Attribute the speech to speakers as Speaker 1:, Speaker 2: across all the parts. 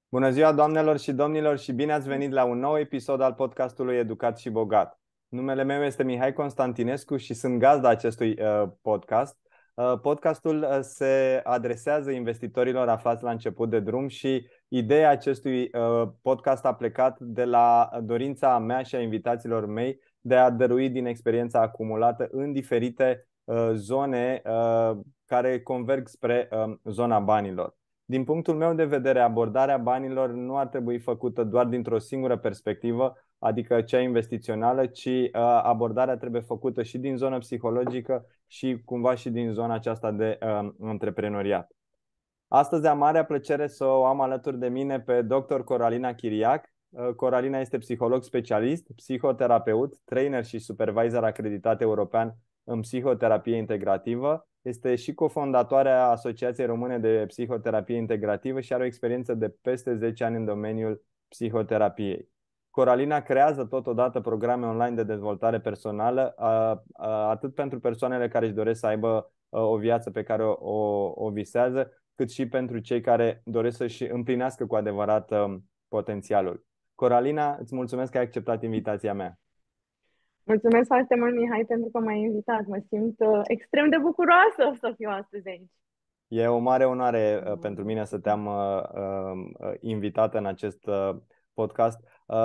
Speaker 1: Bună ziua, doamnelor și domnilor, și bine ați venit la un nou episod al podcastului Educat și Bogat. Numele meu este Mihai Constantinescu și sunt gazda acestui podcast. Podcastul se adresează investitorilor aflați la început de drum și ideea acestui podcast a plecat de la dorința mea și a invitaților mei de a dărui din experiența acumulată în diferite zone care converg spre zona banilor. Din punctul meu de vedere, abordarea banilor nu ar trebui făcută doar dintr-o singură perspectivă, adică cea investițională, ci abordarea trebuie făcută și din zona psihologică și cumva și din zona aceasta de antreprenoriat. Astăzi am marea plăcere să o am alături de mine pe dr. Coralina Chiriac. Coralina este psiholog specialist, psihoterapeut, trainer și supervisor acreditat european în psihoterapie integrativă. Este și cofondatoarea Asociației Române de Psihoterapie Integrativă și are o experiență de peste 10 ani în domeniul psihoterapiei. Coralina creează totodată programe online de dezvoltare personală, atât pentru persoanele care își doresc să aibă o viață pe care o visează, cât și pentru cei care doresc să-și împlinească cu adevărat potențialul. Coralina, îți mulțumesc că ai acceptat invitația mea.
Speaker 2: Mulțumesc foarte mult, Mihai, pentru că m-ai invitat. Mă simt extrem de bucuroasă să fiu astăzi aici.
Speaker 1: E o mare onoare pentru mine să te-am invitată în acest podcast.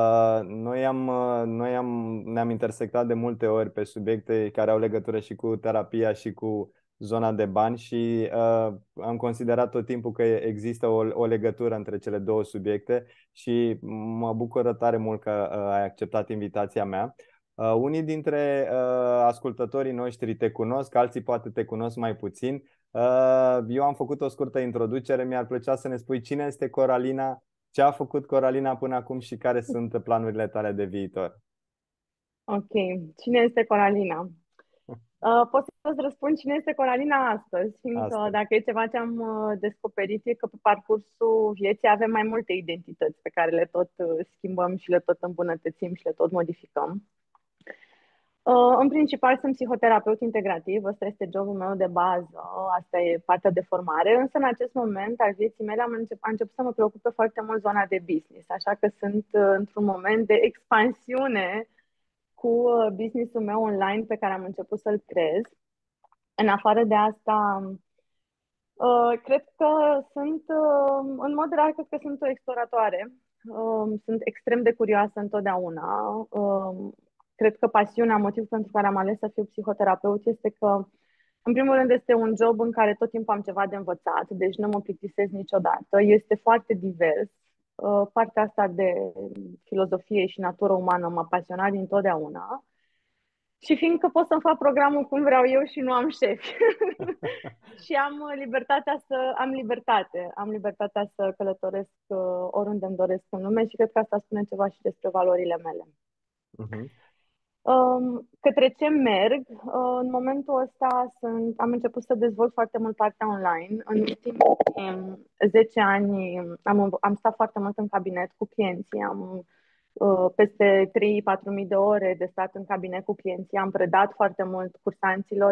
Speaker 1: Ne-am intersectat de multe ori pe subiecte care au legătură și cu terapia și cu zona de bani și am considerat tot timpul că există o legătură între cele două subiecte și mă bucură tare mult că ai acceptat invitația mea. Unii dintre ascultătorii noștri te cunosc, alții poate te cunosc mai puțin. Eu am făcut o scurtă introducere, mi-ar plăcea să ne spui cine este Coralina, ce a făcut Coralina până acum și care sunt planurile tale de viitor.
Speaker 2: Ok, cine este Coralina? Pot să-ți răspund cine este Coralina astăzi, fiindcă
Speaker 1: Astăzi.
Speaker 2: dacă e ceva ce am descoperit e că pe parcursul vieții avem mai multe identități pe care le tot schimbăm și le tot îmbunătățim și le tot modificăm. În principal sunt psihoterapeut integrativ, ăsta este jobul meu de bază, asta e partea de formare, însă în acest moment al vieții mele am început să mă preocupe foarte mult zona de business, așa că sunt într-un moment de expansiune cu business-ul meu online pe care am început să-l creez. În afară de asta, cred că în mod rar, cred că sunt o exploratoare. Sunt extrem de curioasă întotdeauna. Cred că pasiunea, motivul pentru care am ales să fiu psihoterapeut este că, în primul rând, este un job în care tot timpul am ceva de învățat, deci nu mă plictisesc niciodată. Este foarte divers. Partea asta de filozofie și natură umană m-a pasionat dintotdeauna. Și fiindcă pot să-mi fac programul cum vreau eu și nu am șefi. Și am libertatea să călătoresc oriunde îmi doresc în lume și cred că asta spune ceva și despre valorile mele.
Speaker 1: Mhm.
Speaker 2: Către ce merg? În momentul ăsta am început să dezvolt foarte mult partea online. În ultimii 10 ani am stat foarte mult în cabinet cu clienții, am peste 3-4 mii de ore de stat în cabinet cu clienții, am predat foarte mult cursanților,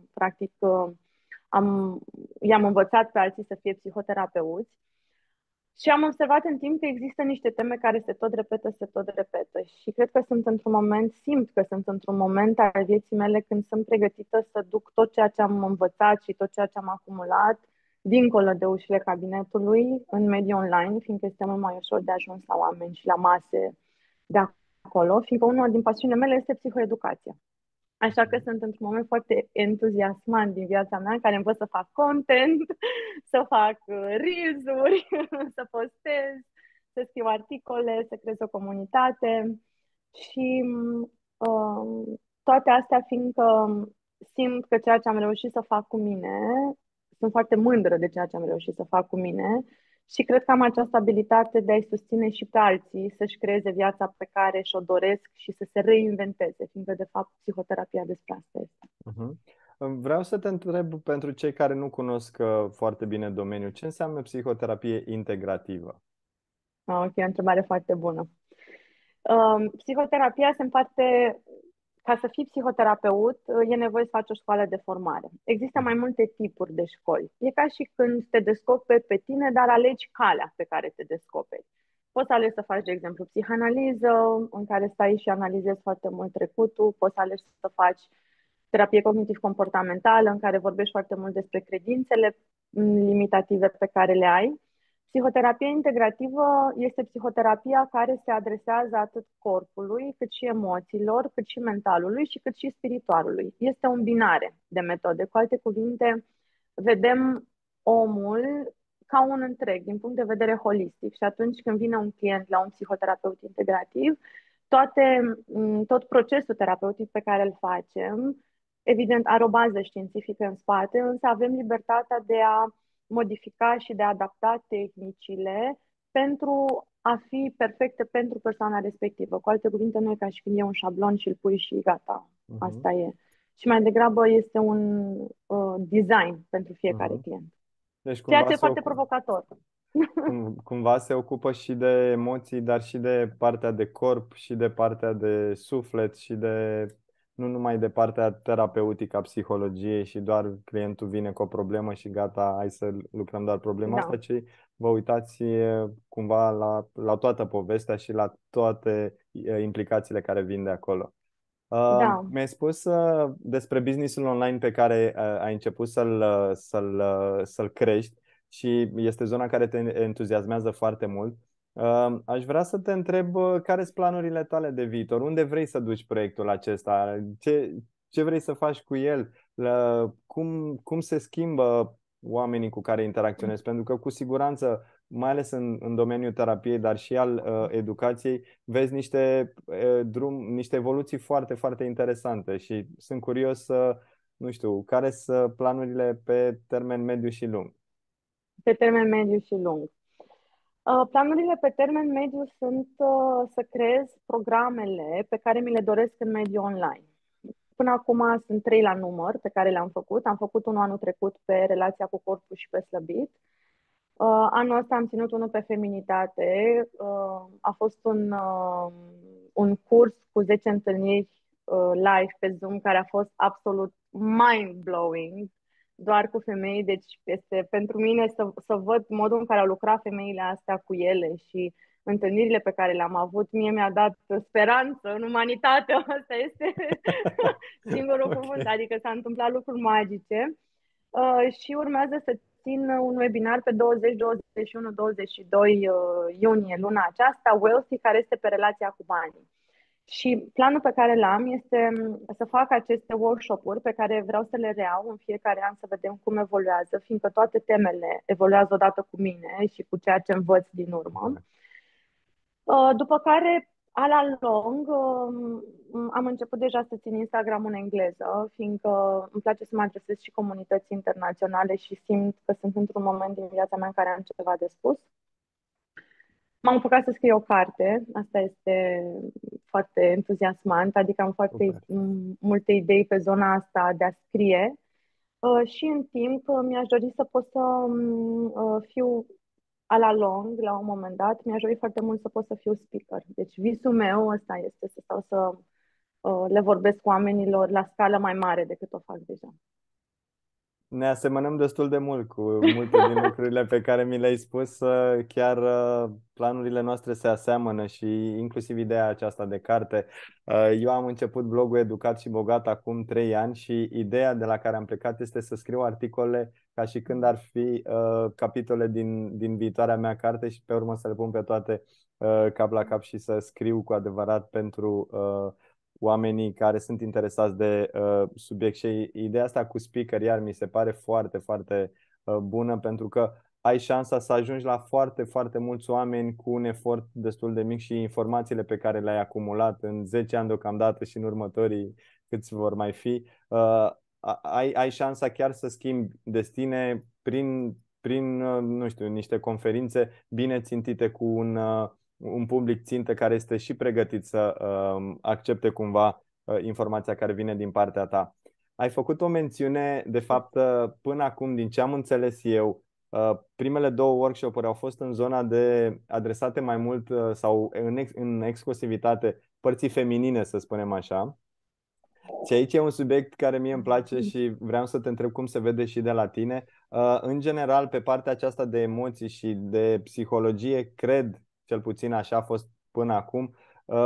Speaker 2: am, i-am învățat pe alții să fie psihoterapeuți. Și am observat în timp că există niște teme care se tot repetă și cred că simt că sunt într-un moment al vieții mele când sunt pregătită să duc tot ceea ce am învățat și tot ceea ce am acumulat dincolo de ușile cabinetului în mediul online, fiindcă este mult mai ușor de ajuns la oameni și la mase de acolo, fiindcă una din pasiunile mele este psihoeducația. Așa că sunt într-un moment foarte entuziasmant din viața mea, în care învăț să fac content, să fac reels-uri, să postez, să scriu articole, să creez o comunitate și toate astea fiindcă simt că ceea ce am reușit să fac cu mine, sunt foarte mândră de ceea ce am reușit să fac cu mine și cred că am această abilitate de a-i susține și pe alții să-și creeze viața pe care și-o doresc și să se reinventeze, fiindcă, de fapt, psihoterapia despre asta este.
Speaker 1: Mhm. Vreau să te întreb pentru cei care nu cunosc foarte bine domeniul, ce înseamnă psihoterapie integrativă?
Speaker 2: Ok, o întrebare foarte bună. Psihoterapia se împarte ca să fii psihoterapeut, e nevoie să faci o școală de formare. Există mai multe tipuri de școli. E ca și când te descoperi pe tine, dar alegi calea pe care te descoperi. Poți să alegi să faci, de exemplu, psihanaliză, în care stai și analizezi foarte mult trecutul. Poți să alegi să faci terapie cognitiv-comportamentală, în care vorbești foarte mult despre credințele limitative pe care le ai. Psihoterapia integrativă este psihoterapia care se adresează atât corpului, cât și emoțiilor, cât și mentalului și cât și spiritualului. Este o îmbinare de metode. Cu alte cuvinte, vedem omul ca un întreg, din punct de vedere holistic. Și atunci când vine un client la un psihoterapeut integrativ, tot procesul terapeutic pe care îl facem, evident, are o bază științifică în spate, însă avem libertatea de a modifica și de a adapta tehnicile pentru a fi perfecte pentru persoana respectivă. Cu alte cuvinte, nu e ca și când e un șablon și îl pui și gata.
Speaker 1: Uh-huh.
Speaker 2: Asta e. Și mai degrabă este un design pentru fiecare
Speaker 1: Uh-huh.
Speaker 2: client.
Speaker 1: Deci
Speaker 2: Ceea
Speaker 1: cumva
Speaker 2: ce e
Speaker 1: se
Speaker 2: foarte
Speaker 1: ocupă.
Speaker 2: provocator.
Speaker 1: Cumva se ocupă și de emoții, dar și de partea de corp și de partea de suflet și de nu numai de partea terapeutică a psihologiei și doar clientul vine cu o problemă și gata, hai să lucrăm doar problema asta,
Speaker 2: Da,
Speaker 1: ci vă uitați cumva la toată povestea și la toate implicațiile care vin de acolo.
Speaker 2: da,
Speaker 1: Mi-ai spus despre businessul online pe care ai început să-l crești și este zona care te entuziasmează foarte mult. Aș vrea să te întreb care sunt planurile tale de viitor? Unde vrei să duci proiectul acesta? Ce vrei să faci cu el? Cum se schimbă oamenii cu care interacționezi? Pentru că cu siguranță, mai ales în domeniul terapiei, dar și al educației, vezi niște evoluții foarte, foarte interesante și sunt curios să, nu știu, care sunt planurile pe termen mediu și lung.
Speaker 2: pe termen mediu și lung. Planurile pe termen mediu sunt să creez programele pe care mi le doresc în mediul online. Până acum sunt 3 la număr pe care le-am făcut. Am făcut unul anul trecut pe relația cu corpul și pe slăbit. Anul ăsta am ținut unul pe feminitate. A fost un curs cu 10 întâlniri live pe Zoom care a fost absolut mind-blowing, doar cu femei. Deci este pentru mine să văd modul în care au lucrat femeile astea cu ele și întâlnirile pe care le-am avut. Mie mi-a dat speranță în umanitate. Asta este singurul cuvânt.
Speaker 1: Ok.
Speaker 2: Adică s-a întâmplat lucruri magice. Și urmează să țin un webinar pe 20, 21, 22 iunie luna aceasta, Wealthy, care este pe relația cu banii. Și planul pe care l-am este să fac aceste workshop-uri pe care vreau să le reau în fiecare an să vedem cum evoluează, fiindcă toate temele evoluează odată cu mine și cu ceea ce învăț din urmă. După care, a la lung, am început deja să țin Instagram în engleză, fiindcă îmi place să mă adresez și comunități internaționale și simt că sunt într-un moment din viața mea în care am ceva de spus. M-am apucat să scriu o carte, asta este foarte entuziasmant, adică am foarte
Speaker 1: Super.
Speaker 2: multe idei pe zona asta de a scrie. Și în timp mi-aș dori să pot să fiu a la long, la un moment dat, mi-aș dori foarte mult să pot să fiu speaker. Deci visul meu ăsta este să stau să le vorbesc cu oamenilor la scală mai mare decât o fac deja.
Speaker 1: Ne asemănăm destul de mult cu multe din lucrurile pe care mi le-ai spus. Chiar planurile noastre se aseamănă și inclusiv ideea aceasta de carte. Eu am început blogul Educat și Bogat acum 3 ani și ideea de la care am plecat este să scriu articole ca și când ar fi capitole din viitoarea mea carte și pe urmă să le pun pe toate cap la cap și să scriu cu adevărat pentru oamenii care sunt interesați de subiect. Și ideea asta cu speaker, iar mi se pare foarte, foarte bună, pentru că ai șansa să ajungi la foarte, foarte mulți oameni cu un efort destul de mic și informațiile pe care le-ai acumulat în 10 ani deocamdată și în următorii câți vor mai fi, ai șansa chiar să schimbi destine prin nu știu, niște conferințe bine țintite cu un public țintă care este și pregătit să accepte cumva informația care vine din partea ta. Ai făcut o mențiune, de fapt, până acum, din ce am înțeles eu, primele 2 workshop-uri au fost în zona de adresate mai mult sau în exclusivitate părții feminine, să spunem așa. Și aici e un subiect care mie îmi place și vreau să te întreb cum se vede și de la tine. În general, pe partea aceasta de emoții și de psihologie, cred, cel puțin așa a fost până acum,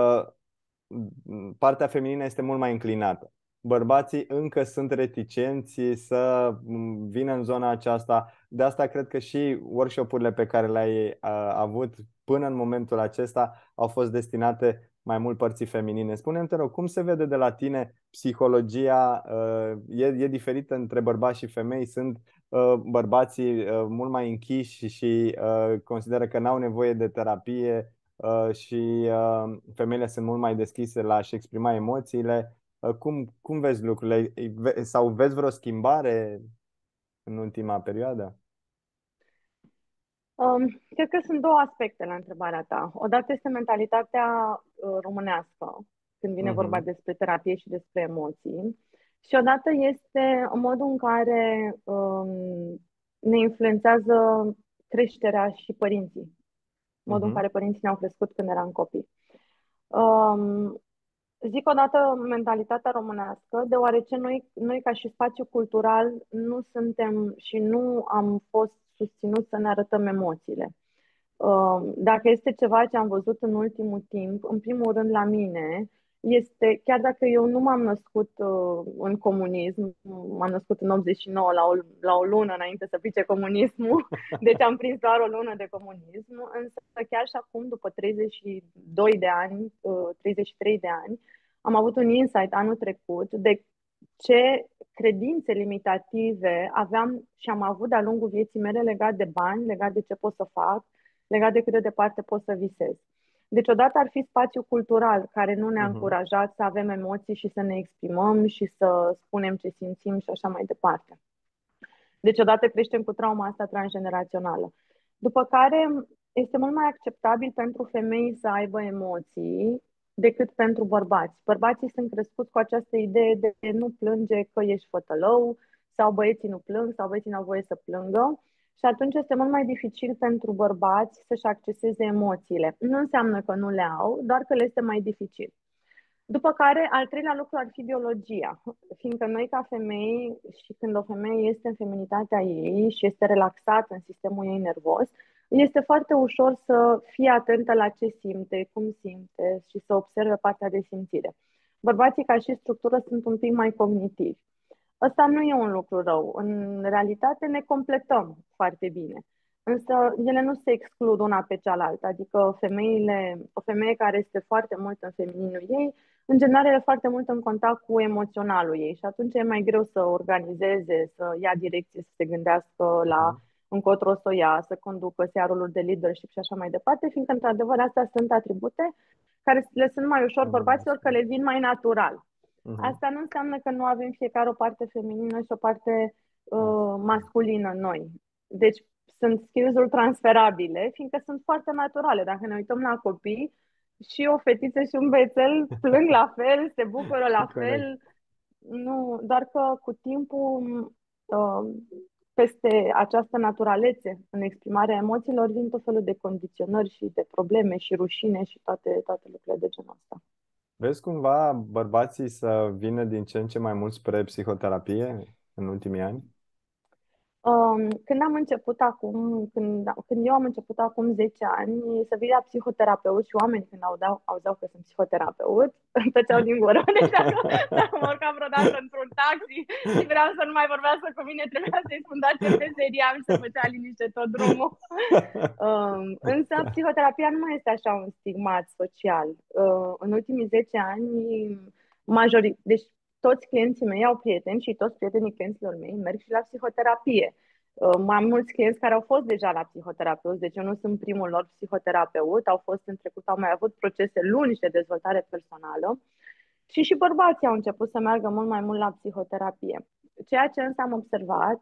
Speaker 1: partea feminină este mult mai înclinată. Bărbații încă sunt reticenți să vină în zona aceasta. De asta cred că și workshop-urile pe care le-ai avut până în momentul acesta au fost destinate mai mult părții feminine. Spune-mi, te rog, cum se vede de la tine psihologia? E diferită între bărbați și femei? Sunt bărbații mult mai închiși și consideră că n-au nevoie de terapie și femeile sunt mult mai deschise la a-și exprima emoțiile? Cum vezi lucrurile? Sau vezi vreo schimbare în ultima perioadă?
Speaker 2: Cred că sunt două aspecte la întrebarea ta. Odată este mentalitatea românească, când vine vorba
Speaker 1: Mhm,
Speaker 2: despre terapie și despre emoții. Și odată este modul în care ne influențează creșterea și părinții, modul în
Speaker 1: mhm,
Speaker 2: care părinții ne-au crescut când eram copii. Um, Zic odată mentalitatea românească, deoarece noi ca și spațiu cultural nu suntem și nu am fost susținuți să ne arătăm emoțiile. Dacă este ceva ce am văzut în ultimul timp, în primul rând la mine, este, chiar dacă eu nu m-am născut în comunism, m-am născut în 89 la o lună înainte să pice comunismul, deci am prins doar o lună de comunism, însă chiar și acum, după 32 de ani, 33 de ani, am avut un insight anul trecut de ce credințe limitative aveam și am avut de-a lungul vieții mele legat de bani, legat de ce pot să fac, legat de cât de departe pot să visez. Deci odată ar fi spațiu cultural care nu ne-a
Speaker 1: mhm,
Speaker 2: încurajat să avem emoții și să ne exprimăm și să spunem ce simțim și așa mai departe. Deci odată creștem cu trauma asta transgenerațională. După care este mult mai acceptabil pentru femei să aibă emoții decât pentru bărbați. Bărbații sunt crescuți cu această idee de nu plânge că ești fătălău sau băieții nu plâng sau băieții nu au voie să plângă și atunci este mult mai dificil pentru bărbați să-și acceseze emoțiile. Nu înseamnă că nu le au, doar că le este mai dificil. După care, al treilea lucru ar fi biologia, fiindcă noi ca femei și când o femeie este în feminitatea ei și este relaxată în sistemul ei nervos, este foarte ușor să fie atentă la ce simte, cum simte și să observe partea de simțire. Bărbații ca și structură sunt un pic mai cognitivi. Ăsta nu e un lucru rău. În realitate ne completăm foarte bine. Însă ele nu se exclud una pe cealaltă. Adică o femeie care este foarte mult în femininul ei, în general e foarte mult în contact cu emoționalul ei și atunci e mai greu să organizeze, să ia direcție, să se gândească la
Speaker 1: mhm.
Speaker 2: încotro să o ia, să conducă, să ia roluri de leadership și așa mai departe, fiindcă într-adevăr astea sunt atribute care le sunt mai ușor bărbaților, că le vin mai natural.
Speaker 1: Mhm.
Speaker 2: Asta nu înseamnă că nu avem fiecare o parte feminină și o parte masculină în noi. Deci sunt skills-uri transferabile, fiindcă sunt foarte naturale. Dacă ne uităm la copii, și o fetiță și un băiețel plâng la fel, se bucură la
Speaker 1: Corect.
Speaker 2: fel. Nu, doar că cu timpul, uh, peste această naturalețe în exprimarea emoțiilor, vin tot felul de condiționări și de probleme și rușine și toate lucrurile de genul ăsta.
Speaker 1: Vezi cumva bărbații să vină din ce în ce mai mult spre psihoterapie în ultimii ani?
Speaker 2: Când am început acum, când eu am început acum 10 ani să vin la psihoterapeut și oamenii când auzeau că sunt psihoterapeut, tăceau din gură. Deci dacă mă urcam vreodată într-un taxi și vreau să nu mai vorbească cu mine, trebuia să-i spun da ce meserie am și să făcea liniște tot drumul. Însă psihoterapia nu mai este așa un stigmat social. În ultimii 10 ani, deci toți clienții mei au prieteni și toți prietenii clienților mei merg și la psihoterapie. Mai mulți clienți care au fost deja la psihoterapeut, deci eu nu sunt primul lor psihoterapeut, au fost în trecut, au mai avut procese lungi de dezvoltare personală și bărbații au început să meargă mult mai mult la psihoterapie. Ceea ce însă am observat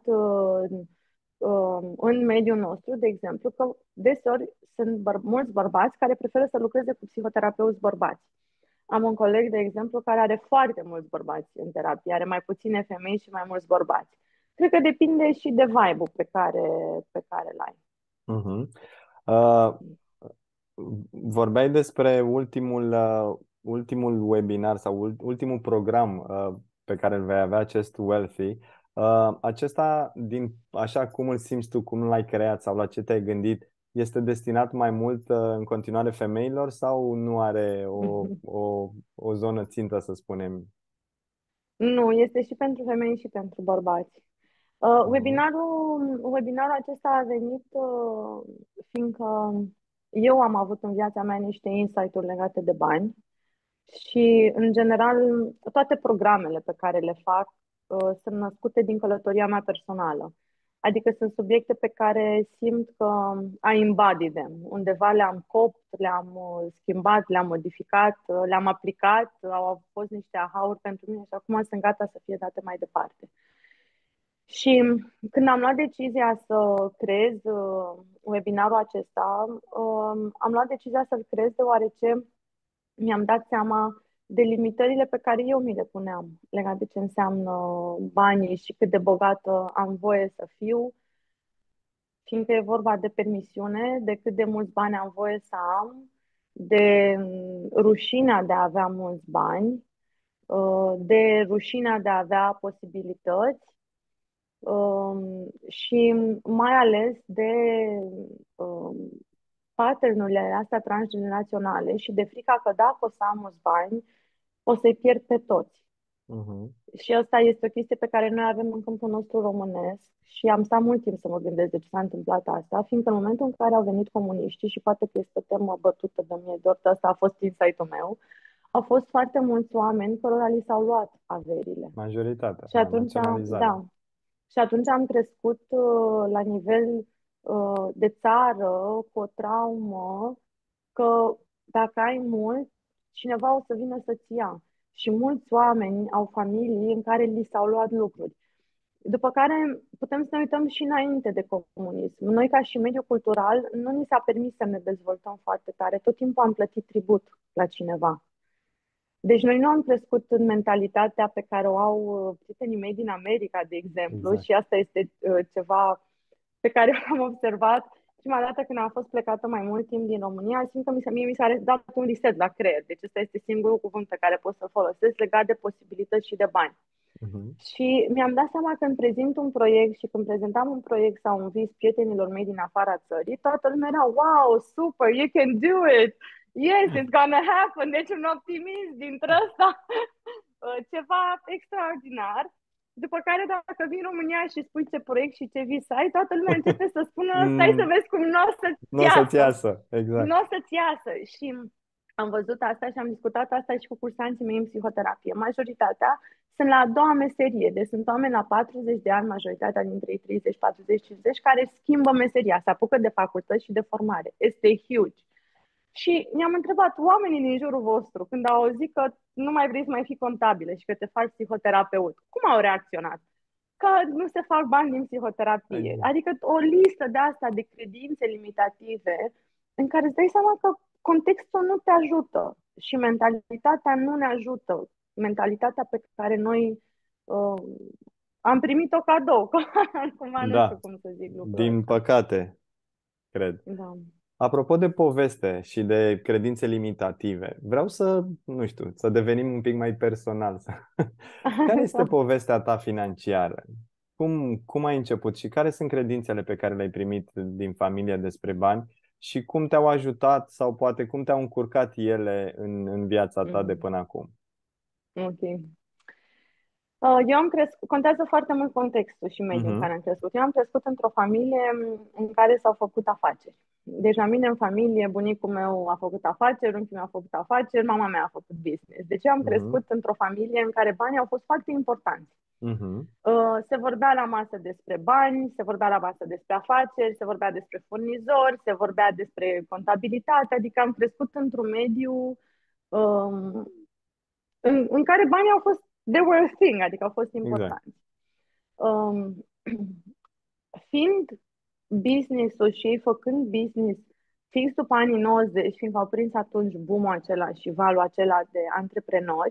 Speaker 2: în mediul nostru, de exemplu, că deseori sunt mulți bărbați care preferă să lucreze cu psihoterapeuți bărbați. Am un coleg, de exemplu, care are foarte mulți bărbați în terapie, are mai puține femei și mai mulți bărbați. Cred că depinde și de vibe-ul pe care îl ai.
Speaker 1: Mhm. Uh, Vorbeai despre ultimul ultimul webinar sau ultimul program pe care îl vei avea, acest Wealthy, acesta, din așa cum îl simți tu, cum l-ai creat sau la ce te-ai gândit, este destinat mai mult în continuare femeilor sau nu are o zonă țintă, să spunem?
Speaker 2: Nu, este și pentru femei și pentru bărbați.
Speaker 1: Mhm.
Speaker 2: Webinarul acesta a venit fiindcă eu am avut în viața mea niște insight-uri legate de bani și, în general, toate programele pe care le fac sunt născute din călătoria mea personală. Adică sunt subiecte pe care simt că I embody them. Undeva le-am copt, le-am schimbat, le-am modificat, le-am aplicat, au fost niște aha-uri pentru mine și acum sunt gata să fie date mai departe. Și când am luat decizia să creez webinarul acesta, am luat decizia să-l creez deoarece mi-am dat seama de limitările pe care eu mi le puneam legat de ce înseamnă banii și cât de bogată am voie să fiu, fiindcă e vorba de permisiune, de cât de mulți bani am voie să am, de rușinea de a avea mulți bani, de rușinea de a avea posibilități și mai ales de um, pattern-urile astea transgeneraționale și de frica că dacă o să am mulți bani, o să-i pierd pe toți.
Speaker 1: Mhm.
Speaker 2: Și asta este o chestie pe care noi avem în câmpul nostru românesc și am stat mult timp să mă gândesc de ce s-a întâmplat asta, fiindcă în momentul în care au venit comuniștii, și poate că este o temă bătută de mie, doar asta a fost insight-ul meu, au fost foarte mulți oameni cărora li s-au luat averile.
Speaker 1: Majoritatea,
Speaker 2: Și
Speaker 1: da,
Speaker 2: atunci,
Speaker 1: naționalizare.
Speaker 2: da, și atunci am crescut la nivel de țară cu o traumă că dacă ai mult, cineva o să vină să-ți ia. Și mulți oameni au familii în care li s-au luat lucruri. După care putem să ne uităm și înainte de comunism. Noi, ca și mediu cultural, nu ni s-a permis să ne dezvoltăm foarte tare. Tot timpul am plătit tribut la cineva. Deci noi nu am crescut în mentalitatea pe care o au prietenii mei din America, de exemplu,
Speaker 1: Exact.
Speaker 2: și asta este ceva pe care l-am observat prima dată când am fost plecată mai mult timp din România, simt că mie mi s-a dat un reset la creier. Deci ăsta este singurul cuvânt pe care pot să folosesc legat de posibilități și de bani.
Speaker 1: Mhm.
Speaker 2: Și mi-am dat seama că când prezint un proiect și când prezentam un proiect sau un vis prietenilor mei din afara țării, toată lumea era, wow, super, you can do it! Yes, it's gonna happen! Deci un optimism dintre ăsta, ceva extraordinar. După care, dacă vin în România și spui ce proiect și ce vis ai, toată lumea începe să spună, stai să
Speaker 1: Mm,
Speaker 2: vezi cum nu o să-ți
Speaker 1: nu o să-ți
Speaker 2: iasă.
Speaker 1: iasă,
Speaker 2: Nu
Speaker 1: exact.
Speaker 2: o să-ți iasă. Și am văzut asta și am discutat asta și cu cursanții mei în psihoterapie. Majoritatea sunt la a doua meserie, deci sunt oameni la 40 de ani, majoritatea dintre ei 30, 40, 50, care schimbă meseria, se apucă de facultăți și de formare. Este huge. Și mi-am întrebat oamenii din jurul vostru, când au auzit că nu mai vrei să mai fii contabilă și că te faci psihoterapeut, cum au reacționat? Că nu se fac bani din psihoterapie.
Speaker 1: Exact.
Speaker 2: Adică o listă de asta de credințe limitative în care îți dai seama că contextul nu te ajută și mentalitatea nu ne ajută. Mentalitatea pe care noi uh, am primit-o cadou. Cumva nu știu
Speaker 1: Da,
Speaker 2: cum să zic lucrul
Speaker 1: din
Speaker 2: ăsta.
Speaker 1: păcate, cred.
Speaker 2: Da.
Speaker 1: Apropo de poveste și de credințe limitative, vreau să, nu știu, să devenim un pic mai personal. Care este povestea ta financiară? Cum ai început și care sunt credințele pe care le-ai primit din familie despre bani și cum te-au ajutat sau poate cum te-au încurcat ele în viața ta de
Speaker 2: Mm,
Speaker 1: până acum?
Speaker 2: ok. Eu am crescut, contează foarte mult contextul și mediul în
Speaker 1: Mhm,
Speaker 2: care am crescut. Eu am crescut într-o familie în care s-au făcut afaceri. Deci la mine în familie, bunicul meu a făcut afaceri, unchiul meu a făcut afaceri, mama mea a făcut business. Deci eu am
Speaker 1: mhm,
Speaker 2: crescut într-o familie în care banii au fost foarte importanți.
Speaker 1: mhm,
Speaker 2: Se vorbea la masă despre bani, se vorbea la masă despre afaceri, se vorbea despre furnizori, se vorbea despre contabilitate, adică am crescut într-un mediu um, în care banii au fost, they were a thing, adică au fost
Speaker 1: exact.
Speaker 2: importanți. Um, Fiind business-ul și ei făcând business fix după anii 90, fiindcă au prins atunci boom-ul acela și valul acela de antreprenori,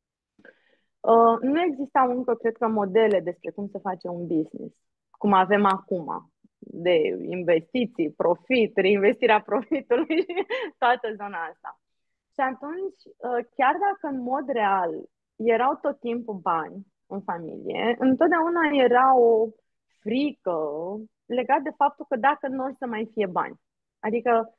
Speaker 2: nu existau încă, cred că, modele despre cum să face un business, cum avem acum, de investiții, profit, reinvestirea profitului și toată zona asta. Și atunci, chiar dacă în mod real erau tot timpul bani în familie, întotdeauna era o frică legat de faptul că dacă nu o să mai fie bani. Adică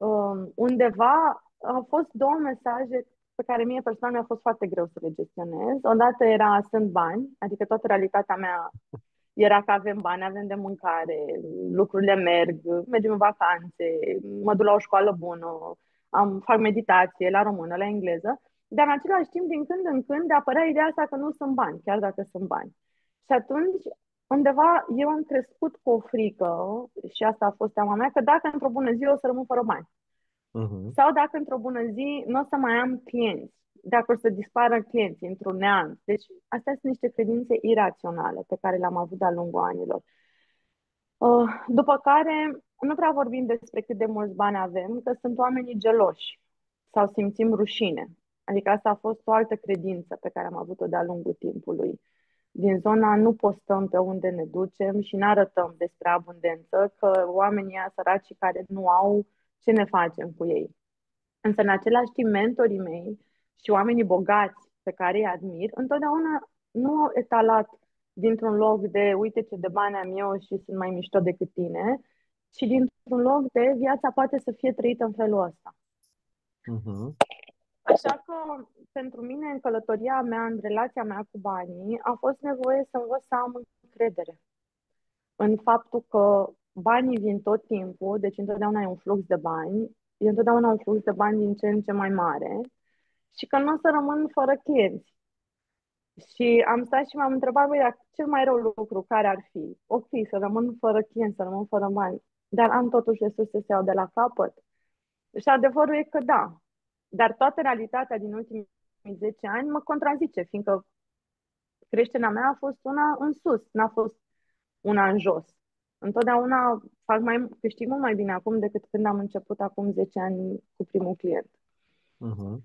Speaker 2: undeva au fost două mesaje pe care mie personal mi-a fost foarte greu să le gestionez. Odată era sunt bani, adică toată realitatea mea era că avem bani, avem de mâncare, lucrurile merg, mergem în vacanțe, mă duc la o școală bună, fac meditație la română, la engleză, dar în același timp, din când în când, apărea ideea asta că nu sunt bani, chiar dacă sunt bani. Și atunci, undeva, eu am crescut cu o frică, și asta a fost teama mea, că dacă într-o bună zi o să rămân fără bani.
Speaker 1: Mhm.
Speaker 2: Sau dacă într-o bună zi nu o să mai am clienți, dacă o să dispară clienții într-un neant. Deci, astea sunt niște credințe iraționale pe care le-am avut de-a lungul anilor. După care, nu prea vorbim despre cât de mulți bani avem, că sunt oamenii geloși sau simțim rușine. Adică asta a fost o altă credință pe care am avut-o de-a lungul timpului. Din zona nu postăm pe unde ne ducem și nu arătăm despre abundență, că oamenii săraci care nu au, ce ne facem cu ei. Însă, în același timp, mentorii mei și oamenii bogați pe care îi admir, întotdeauna nu au etalat dintr-un loc de uite ce de bani am eu și sunt mai mișto decât tine, ci dintr-un loc de viața poate să fie trăită în felul ăsta.
Speaker 1: Mhm.
Speaker 2: Așa că, pentru mine, în călătoria mea, în relația mea cu banii, a fost nevoie să învăț să am încredere în faptul că banii vin tot timpul, deci întotdeauna e un flux de bani, e întotdeauna un flux de bani din ce în ce mai mare și că nu o să rămân fără clienți. Și am stat și m-am întrebat, băi, dacă cel mai rău lucru care ar fi? Ok, să rămân fără clienți, să rămân fără bani, dar am totuși resurse să iau de la capăt. Și adevărul e că da, dar toată realitatea din ultimii 10 ani mă contrazice, fiindcă creșterea mea a fost una în sus, n-a fost una în jos. Întotdeauna câștig mult mai bine acum decât când am început acum 10 ani cu primul client.
Speaker 1: Mhm.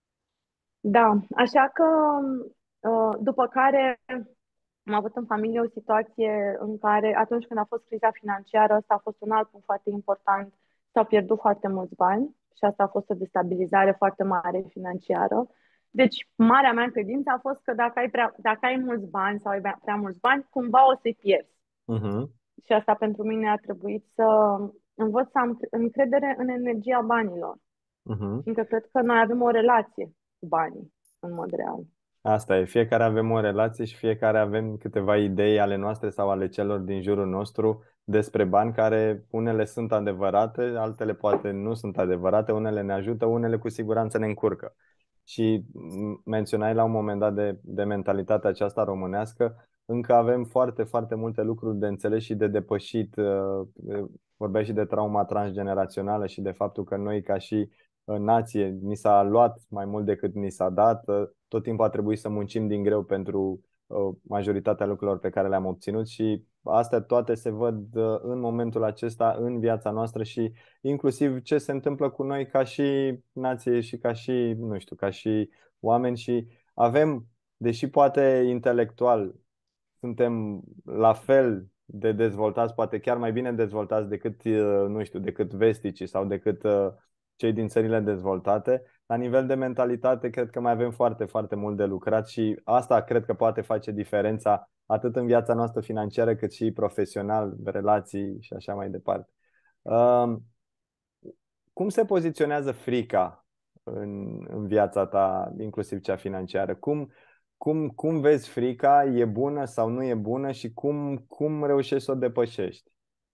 Speaker 2: Da, așa că după care am avut în familie o situație în care atunci când a fost criza financiară, asta a fost un alt punct foarte important, s-au pierdut foarte mulți bani și asta a fost o destabilizare foarte mare financiară. Deci, marea mea credință a fost că dacă ai mulți bani sau ai prea mulți bani, cumva o să-i pierzi.
Speaker 1: Mhm.
Speaker 2: Și asta pentru mine a trebuit să învăț să am încredere în energia banilor.
Speaker 1: Mhm.
Speaker 2: Fiindcă cred că noi avem o relație cu banii, în mod real.
Speaker 1: Asta e, fiecare avem o relație și fiecare avem câteva idei ale noastre sau ale celor din jurul nostru despre bani, care unele sunt adevărate, altele poate nu sunt adevărate, unele ne ajută, unele cu siguranță ne încurcă. Și menționai la un moment dat de mentalitatea aceasta românească, încă avem foarte, foarte multe lucruri de înțeles și de depășit. Vorbeai și de trauma transgenerațională și de faptul că noi ca și nație ni s-a luat mai mult decât ni s-a dat. Tot timpul a trebuit să muncim din greu pentru majoritatea lucrurilor pe care le-am obținut și astea toate se văd în momentul acesta în viața noastră și inclusiv ce se întâmplă cu noi ca și nație și ca și, nu știu, ca și oameni și avem, deși poate intelectual suntem la fel de dezvoltați, poate chiar mai bine dezvoltați decât, nu știu, decât vesticii sau decât cei din țările dezvoltate. La nivel de mentalitate, cred că mai avem foarte, foarte mult de lucrat și asta cred că poate face diferența atât în viața noastră financiară, cât și profesional, relații și așa mai departe. Um, Cum se poziționează frica în viața ta, inclusiv cea financiară? Cum vezi frica? E bună sau nu e bună și cum reușești să o depășești?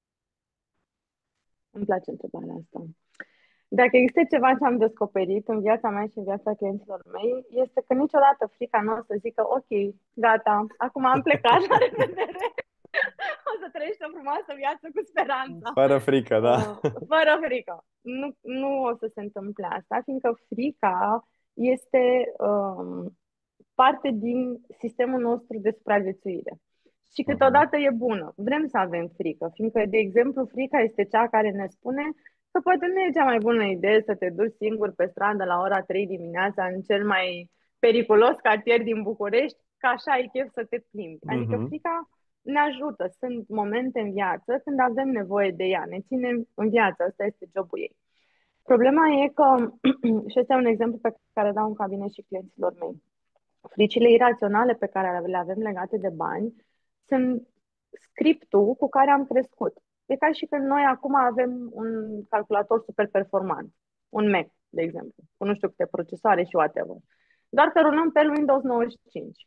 Speaker 2: Îmi place întrebarea asta. Dacă există ceva ce am descoperit în viața mea și în viața clienților mei, este că niciodată frica nu o să zică, ok, gata, acum am plecat, la revedere, o să trăiești o frumoasă viață cu speranța,
Speaker 1: Fără frică, da?
Speaker 2: fără frică. Nu o să se întâmple asta, fiindcă frica este parte din sistemul nostru de supraviețuire. Și
Speaker 1: Mhm.
Speaker 2: câteodată e bună. Vrem să avem frică, fiindcă, de exemplu, frica este cea care ne spune că poate nu e cea mai bună idee să te duci singur pe stradă la ora 3 dimineața în cel mai periculos cartier din București, că așa ai chef să te plimbi. Adică
Speaker 1: Mhm.
Speaker 2: frica ne ajută. Sunt momente în viață când avem nevoie de ea, ne ține în viață, ăsta este jobul ei. Problema e că, și ăsta e un exemplu pe care dau în cabinet și clienților mei, fricile iraționale pe care le avem legate de bani sunt scriptul cu care am crescut. E ca și când noi acum avem un calculator super performant, un Mac, de exemplu, cu nu știu câte procesoare și whatever. Doar că rulăm pe Windows 95.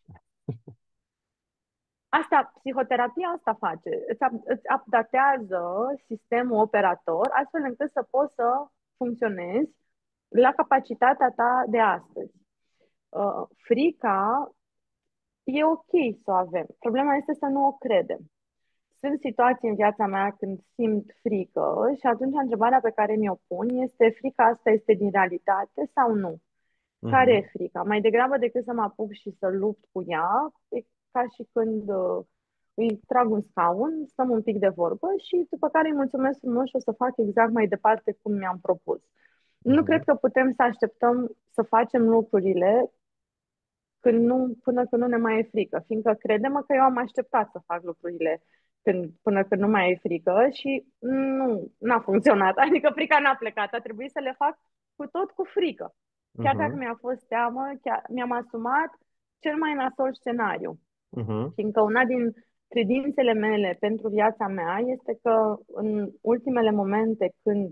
Speaker 2: Asta, psihoterapia asta face. Îți updatează sistemul operator astfel încât să poți să funcționezi la capacitatea ta de astăzi. Frica e ok să o avem. Problema este să nu o credem. Sunt situații în viața mea când simt frică și atunci întrebarea pe care mi-o pun este: frica asta este din realitate sau nu? Care e
Speaker 1: Mhm.
Speaker 2: frica? Mai degrabă decât să mă apuc și să lupt cu ea, e ca și când îi trag un scaun, stăm un pic de vorbă și după care îi mulțumesc frumos și o să fac exact mai departe cum mi-am propus. Nu cred
Speaker 1: Mhm.
Speaker 2: că putem să așteptăm să facem lucrurile până când nu ne mai e frică, fiindcă crede-mă că eu am așteptat să fac lucrurile până când nu mai e frică și nu n-a funcționat. Adică frica n-a plecat, a trebuit să le fac cu frică. Chiar dacă
Speaker 1: Mhm.
Speaker 2: mi-a fost teamă, chiar mi-am asumat cel mai nasol scenariu.
Speaker 1: Mhm.
Speaker 2: Fiindcă una din credințele mele pentru viața mea este că în ultimele momente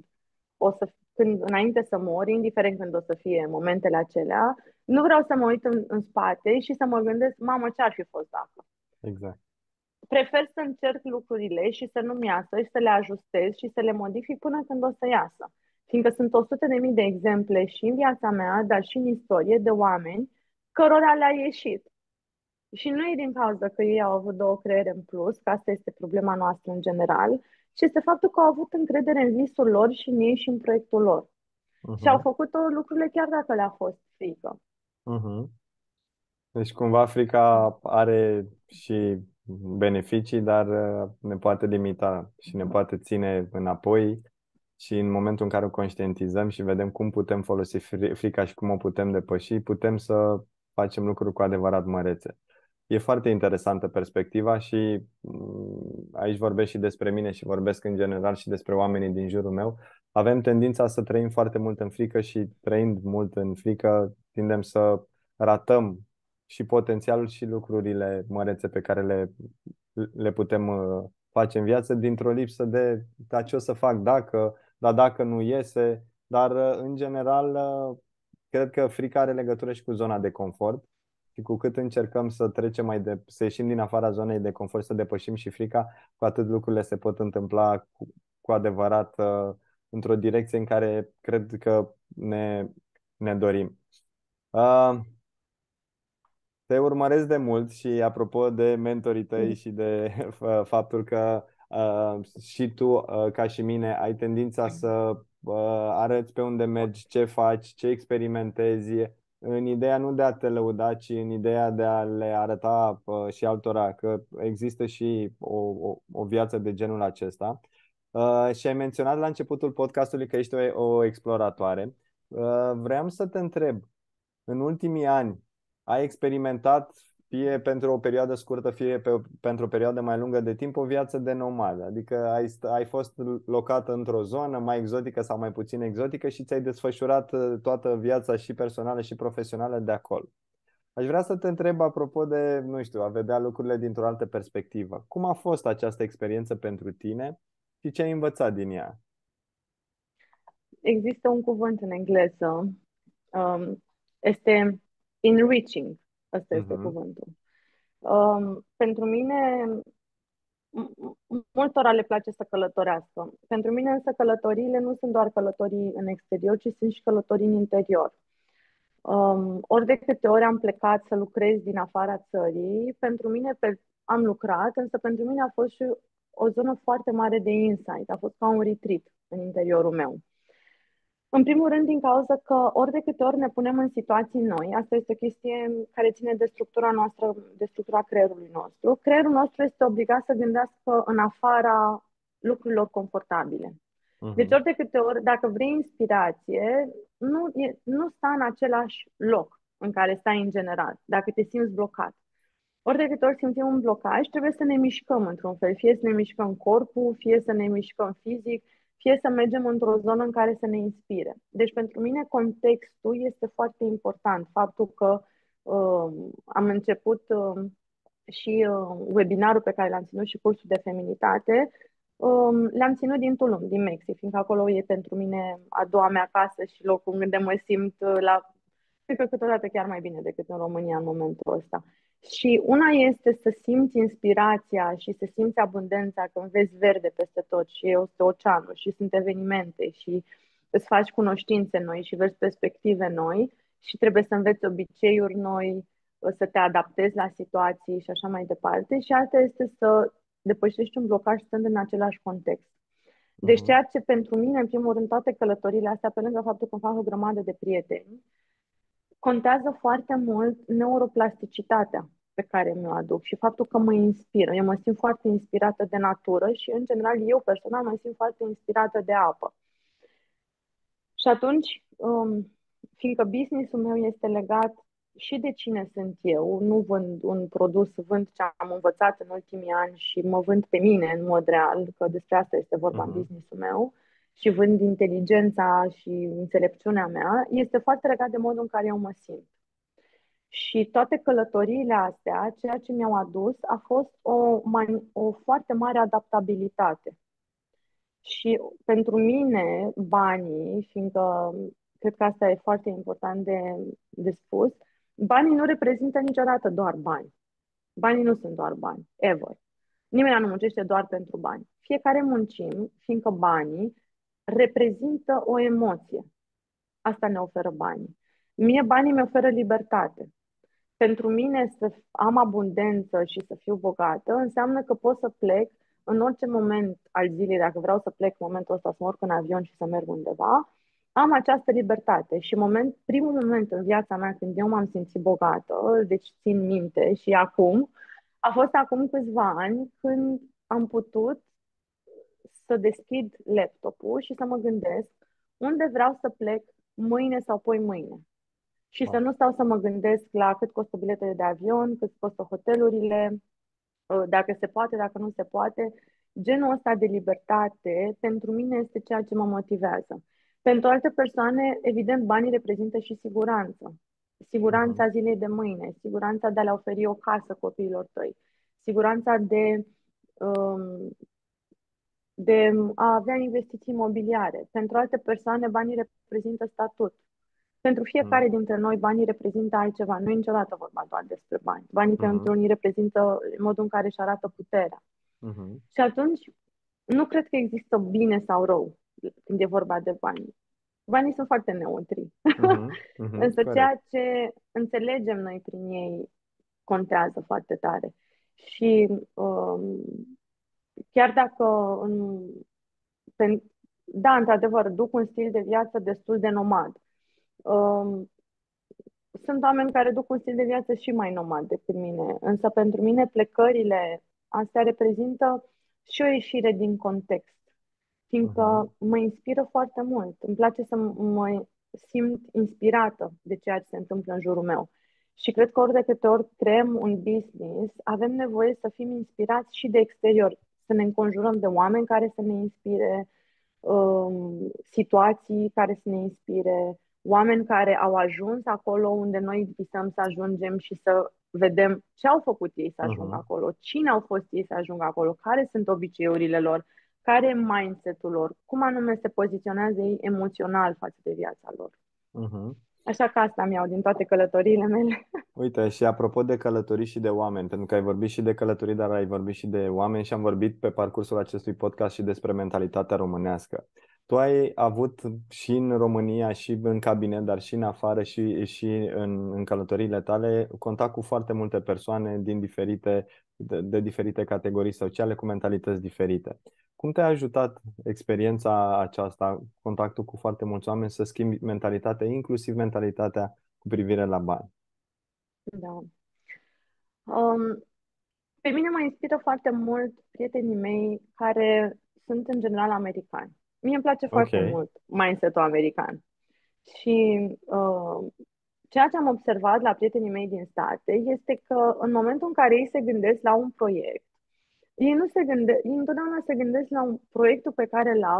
Speaker 2: când înainte să mor, indiferent când o să fie momentele acelea, nu vreau să mă uit în spate și să mă gândesc, mamă, ce ar fi fost dacă?
Speaker 1: Exact.
Speaker 2: Prefer să încerc lucrurile și să nu-mi iasă și să le ajustez și să le modific până când o să iasă. Fiindcă sunt 100.000 de exemple și în viața mea, dar și în istorie de oameni cărora le-a ieșit. Și nu e din cauza că ei au avut două creiere în plus, că asta este problema noastră în general, ci este faptul că au avut încredere în visul lor și în ei și în proiectul lor. Și au
Speaker 1: Mhm.
Speaker 2: făcut lucrurile chiar dacă le-a fost frică.
Speaker 1: Mhm. Deci cumva frica are și beneficii, dar ne poate limita și ne poate ține înapoi și în momentul în care o conștientizăm și vedem cum putem folosi frica și cum o putem depăși, putem să facem lucruri cu adevărat mărețe. E foarte interesantă perspectiva și aici vorbesc și despre mine și vorbesc în general și despre oamenii din jurul meu. Avem tendința să trăim foarte mult în frică și trăind mult în frică tindem să ratăm și potențialul și lucrurile mărețe pe care le putem face în viață dintr-o lipsă de dar ce o să fac dacă, dar dacă nu iese, dar în general cred că frica are legătură și cu zona de confort și cu cât încercăm să trecem să ieșim din afara zonei de confort, să depășim și frica, cu atât lucrurile se pot întâmpla cu adevărat într-o direcție în care cred că ne dorim. Uh, Te urmăresc de mult și apropo de mentorii tăi și de faptul că și tu, ca și mine, ai tendința să arăți pe unde mergi, ce faci, ce experimentezi, în ideea nu de a te lăuda, ci în ideea de a le arăta și altora că există și o viață de genul acesta. Și ai menționat la începutul podcastului că ești o exploratoare. Vreau să te întreb, în ultimii ani, ai experimentat, fie pentru o perioadă scurtă, fie pentru o perioadă mai lungă de timp, o viață de nomad. Adică ai fost locată într-o zonă mai exotică sau mai puțin exotică și ți-ai desfășurat toată viața și personală și profesională de acolo. Aș vrea să te întreb apropo de, nu știu, a vedea lucrurile dintr-o altă perspectivă. Cum a fost această experiență pentru tine și ce ai învățat din ea?
Speaker 2: Există un cuvânt în engleză, este enriching, ăsta este
Speaker 1: Mhm.
Speaker 2: cuvântul. Pentru mine, multora le place să călătorească. Pentru mine însă călătoriile nu sunt doar călătorii în exterior, ci sunt și călătorii în interior. Ori de câte ori am plecat să lucrez din afara țării, am lucrat, însă pentru mine a fost și o zonă foarte mare de insight. A fost ca un retreat în interiorul meu. În primul rând, din cauza că ori de câte ori ne punem în situații noi, asta este o chestie care ține de structura noastră, de structura creierului nostru. Creierul nostru este obligat să gândească în afara lucrurilor confortabile. Deci
Speaker 1: Mhm.
Speaker 2: ori de câte ori, dacă vrei inspirație, nu sta în același loc în care stai în general, dacă te simți blocat. Ori de câte ori simțim un blocaj, trebuie să ne mișcăm într-un fel, fie să ne mișcăm corpul, fie să ne mișcăm fizic, fie să mergem într-o zonă în care să ne inspire. Deci pentru mine contextul este foarte important. Faptul că am început și webinarul pe care l-am ținut și cursul de feminitate, le-am ținut din Tulum, din Mexic, fiindcă acolo e pentru mine a doua mea casă și locul unde mă simt cred că câteodată chiar mai bine decât în România în momentul ăsta. Și una este să simți inspirația și să simți abundența când vezi verde peste tot și este oceanul și sunt evenimente și îți faci cunoștințe noi și vezi perspective noi și trebuie să înveți obiceiuri noi, să te adaptezi la situații și așa mai departe. Și alta este să depășești un blocaj stând în același context. Deci
Speaker 1: Mhm.
Speaker 2: ceea ce pentru mine, în primul rând, toate călătorile astea, pe lângă faptul că îmi fac o grămadă de prieteni, contează foarte mult neuroplasticitatea pe care mi-o aduc și faptul că mă inspiră. Eu mă simt foarte inspirată de natură și, în general, eu personal mă simt foarte inspirată de apă. Și atunci, fiindcă business-ul meu este legat și de cine sunt eu, nu vând un produs, vând ce am învățat în ultimii ani și mă vând pe mine în mod real, că despre asta este vorba în
Speaker 1: Mhm.
Speaker 2: business-ul meu, și vând inteligența și înțelepciunea mea, este foarte legat de modul în care eu mă simt. Și toate călătoriile astea, ceea ce mi-au adus a fost o foarte mare adaptabilitate. Și pentru mine, banii, fiindcă cred că asta e foarte important de spus, banii nu reprezintă niciodată doar bani. Banii nu sunt doar bani, ever. Nimeni nu muncește doar pentru bani. Fiecare muncim, fiindcă banii reprezintă o emoție. Asta ne oferă banii. Mie banii mi oferă libertate. Pentru mine să am abundență și să fiu bogată înseamnă că pot să plec în orice moment al zilei, dacă vreau să plec în momentul ăsta, să mă urc în avion și să merg undeva, am această libertate. Și primul moment în viața mea când eu m-am simțit bogată, deci țin minte și acum, a fost acum câțiva ani când am putut să deschid laptopul și să mă gândesc unde vreau să plec mâine sau poi mâine și să
Speaker 1: Wow.
Speaker 2: nu stau să mă gândesc la cât costă biletele de avion, cât costă hotelurile, dacă se poate, dacă nu se poate. Genul ăsta de libertate pentru mine este ceea ce mă motivează. Pentru alte persoane, evident, banii reprezintă și siguranță.
Speaker 1: Mhm.
Speaker 2: Siguranța zilei de mâine, siguranța de a le oferi o casă copiilor tăi, siguranța um, de a avea investiții imobiliare. Pentru alte persoane, banii reprezintă statut. Pentru
Speaker 1: Mhm.
Speaker 2: fiecare dintre noi, banii reprezintă altceva. Nu e niciodată vorba doar despre bani. Banii pentru
Speaker 1: Mhm.
Speaker 2: unii reprezintă modul în care își arată puterea.
Speaker 1: Mhm.
Speaker 2: Și atunci, nu cred că există bine sau rău când e vorba de bani. Banii sunt foarte neutri.
Speaker 1: Mhm. Mhm.
Speaker 2: Însă
Speaker 1: Corect.
Speaker 2: ceea ce înțelegem noi prin ei contează foarte tare. Și chiar dacă da, într-adevăr, duc un stil de viață destul de nomad. Um, Sunt oameni care duc un stil de viață și mai nomad decât mine, însă pentru mine plecările astea reprezintă și o ieșire din context,
Speaker 1: Mhm.
Speaker 2: fiindcă mă inspiră foarte mult. Îmi place să mă simt inspirată de ceea ce se întâmplă în jurul meu. Și cred că ori de câte ori creăm un business, avem nevoie să fim inspirați și de exterior, să ne înconjurăm de oameni care să ne inspire, situații care să ne inspire, oameni care au ajuns acolo unde noi visăm să ajungem și să vedem ce au făcut ei să ajungă
Speaker 1: Mhm.
Speaker 2: acolo, cine au fost ei să ajungă acolo, care sunt obiceiurile lor, care e mindset-ul lor, cum anume se poziționează ei emoțional față de viața lor.
Speaker 1: Mhm.
Speaker 2: Așa că asta mi-au din toate călătoriile mele.
Speaker 1: Uite, și apropo de călătorii și de oameni, pentru că ai vorbit și de călătorii, dar ai vorbit și de oameni și am vorbit pe parcursul acestui podcast și despre mentalitatea românească. Tu ai avut și în România, și în cabinet, dar și în afară și în călătoriile tale, contact cu foarte multe persoane din de diferite categorii sociale, cu mentalități diferite. Cum te-a ajutat experiența aceasta, contactul cu foarte mulți oameni, să schimbi mentalitatea, inclusiv mentalitatea cu privire la bani?
Speaker 2: Da. Um, Pe mine mă inspiră foarte mult prietenii mei care sunt în general americani. Mie îmi place foarte
Speaker 1: Ok.
Speaker 2: mult mindset-ul american. Și ceea ce am observat la prietenii mei din state este că în momentul în care ei se gândesc la un proiect, ei întotdeauna se gândesc la un proiectul pe care îl au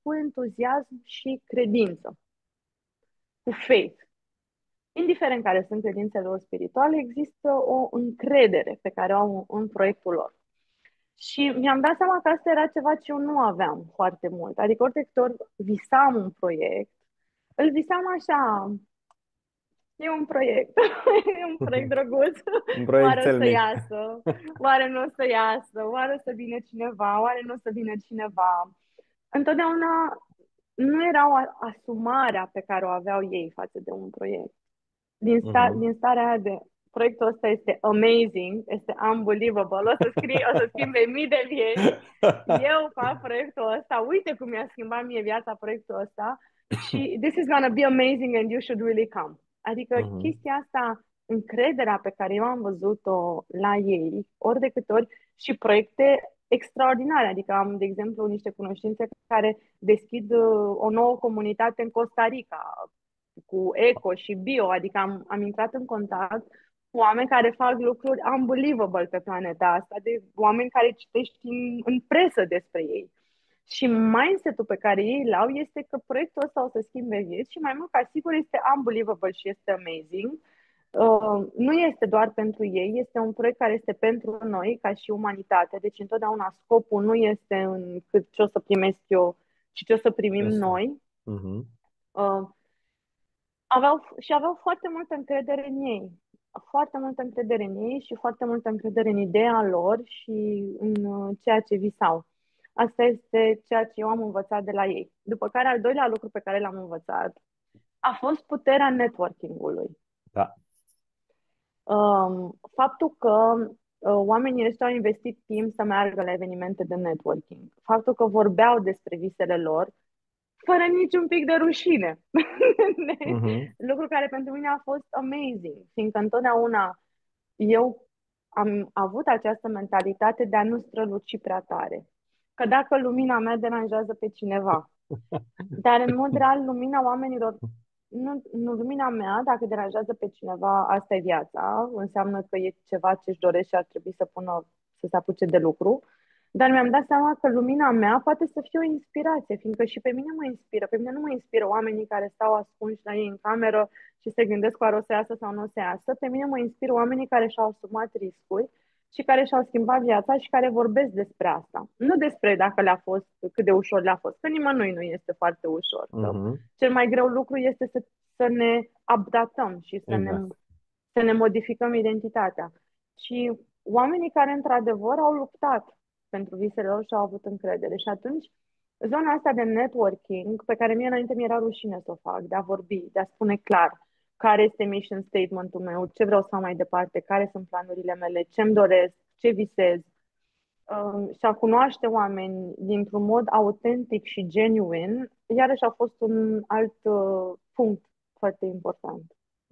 Speaker 2: cu entuziasm și credință, cu faith. Indiferent care sunt credințele lor spirituale, există o încredere pe care o au în proiectul lor. Și mi-am dat seama că asta era ceva ce eu nu aveam foarte mult. Adică ori de câte ori visam un proiect, îl visam așa, e un proiect, e un proiect drăguț,
Speaker 1: Un
Speaker 2: oare o
Speaker 1: proiectel
Speaker 2: să
Speaker 1: mic.
Speaker 2: iasă, oare nu o să iasă, oare o să vină cineva, oare nu o să vină cineva. Întotdeauna nu era o asumarea pe care o aveau ei față de un proiect. Din starea aia de proiectul ăsta este amazing, este unbelievable, o să schimbe mii de vieți. Eu fac proiectul ăsta, uite cum mi-a schimbat mie viața proiectul ăsta și this is gonna be amazing and you should really come. Adică chestia asta, încrederea pe care eu am văzut-o la ei, ori de câte ori, și proiecte extraordinare. Adică am, de exemplu, niște cunoștințe care deschid o nouă comunitate în Costa Rica, cu eco și bio, adică am intrat în contact cu oameni care fac lucruri unbelievable pe planeta asta, de oameni care citești în presă despre ei. Și mindset-ul pe care ei l-au este că proiectul ăsta o să schimbe vieți și mai mult ca sigur este unbelievable și este amazing. Nu este doar pentru ei, este un proiect care este pentru noi ca și umanitate, deci întotdeauna scopul nu este în cât ce o să primesc eu, ci ce o să primim noi. Uh, aveau foarte multă încredere în ei. Foarte multă încredere în ei și foarte multă încredere în ideea lor și în ceea ce visau. Asta este ceea ce eu am învățat de la ei. După care, al doilea lucru pe care l-am învățat a fost puterea networking-ului.
Speaker 1: Da.
Speaker 2: Faptul că oamenii ăștia au investit timp să meargă la evenimente de networking. Faptul că vorbeau despre visele lor fără niciun pic de rușine. Lucru care pentru mine a fost amazing, fiindcă întotdeauna eu am avut această mentalitate de a nu străluci prea tare. Că dacă lumina mea deranjează pe cineva, dar în mod real lumina oamenilor, nu lumina mea, dacă deranjează pe cineva, asta e viața, înseamnă că e ceva ce își dorește și ar trebui să se apuce de lucru. Dar mi-am dat seama că lumina mea poate să fie o inspirație, fiindcă și pe mine mă inspiră. Pe mine nu mă inspiră oamenii care stau ascunși la ei în cameră și se gândesc oare o să iasă sau nu o să iasă. Pe mine mă inspiră oamenii care și-au asumat riscuri și care și-au schimbat viața și care vorbesc despre asta. Nu despre dacă le-a fost, cât de ușor le-a fost, că nimănui nu este foarte ușor. Cel mai greu lucru este să ne updatăm și să ne modificăm identitatea. Și oamenii care într-adevăr au luptat pentru visele lor și au avut încredere. Și atunci, zona asta de networking, pe care mie înainte mi-era rușine să o fac, de a vorbi, de a spune clar care este mission statement-ul meu, ce vreau să fac mai departe, care sunt planurile mele, ce-mi doresc, ce visez, și a cunoaște oameni dintr-un mod autentic și genuine, iarăși a fost un alt punct foarte important.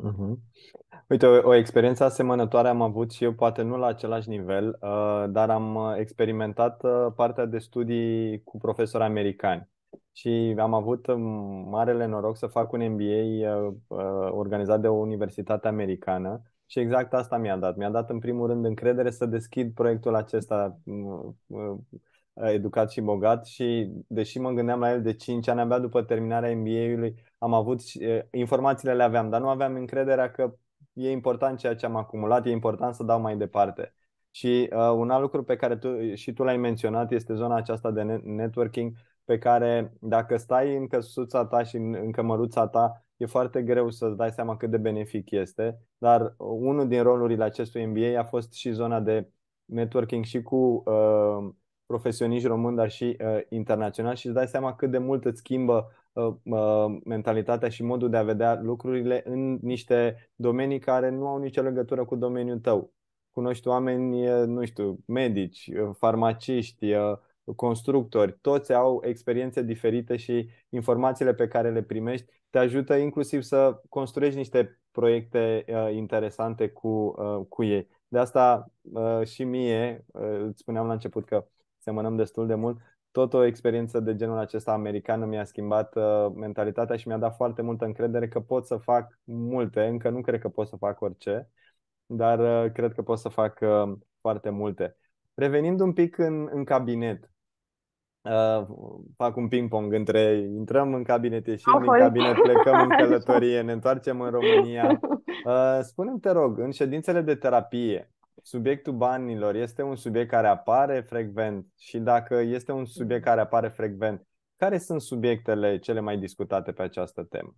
Speaker 1: Uite, o experiență asemănătoare am avut și eu, poate nu la același nivel, dar am experimentat partea de studii cu profesori americani și am avut marele noroc să fac un MBA organizat de o universitate americană și exact asta mi-a dat. Mi-a dat în primul rând încredere să deschid proiectul acesta Educat și Bogat și deși mă gândeam la el de 5 ani, abia după terminarea MBA-ului am avut, informațiile le aveam, dar nu aveam încrederea că e important ceea ce am acumulat, e important să dau mai departe. Și un alt lucru pe care tu l-ai menționat este zona aceasta de networking, pe care dacă stai în căsuța ta și în cămăruța ta, e foarte greu să-ți dai seama cât de benefic este. Dar unul din rolurile acestui MBA a fost și zona de networking și cu profesioniști români, dar și internaționali și îți dai seama cât de mult îți schimbă mentalitatea și modul de a vedea lucrurile în niște domenii care nu au nicio legătură cu domeniul tău. Cunoști oameni, nu știu, medici, farmaciști, constructori, toți au experiențe diferite și informațiile pe care le primești te ajută inclusiv să construiești niște proiecte interesante cu ei. De asta și mie, îți spuneam la început că semănăm destul de mult, tot o experiență de genul acesta americană mi-a schimbat mentalitatea și mi-a dat foarte multă încredere că pot să fac multe. Încă nu cred că pot să fac orice, dar cred că pot să fac foarte multe. Revenind un pic în cabinet, Uh, fac un ping-pong între intrăm în cabinet, ieșim
Speaker 2: Au
Speaker 1: din
Speaker 2: fost.
Speaker 1: cabinet, plecăm în
Speaker 2: Așa.
Speaker 1: călătorie, ne întoarcem în România. Spune-mi, te rog, în ședințele de terapie, subiectul banilor este un subiect care apare frecvent? Și dacă este un subiect care apare frecvent, care sunt subiectele cele mai discutate pe această temă?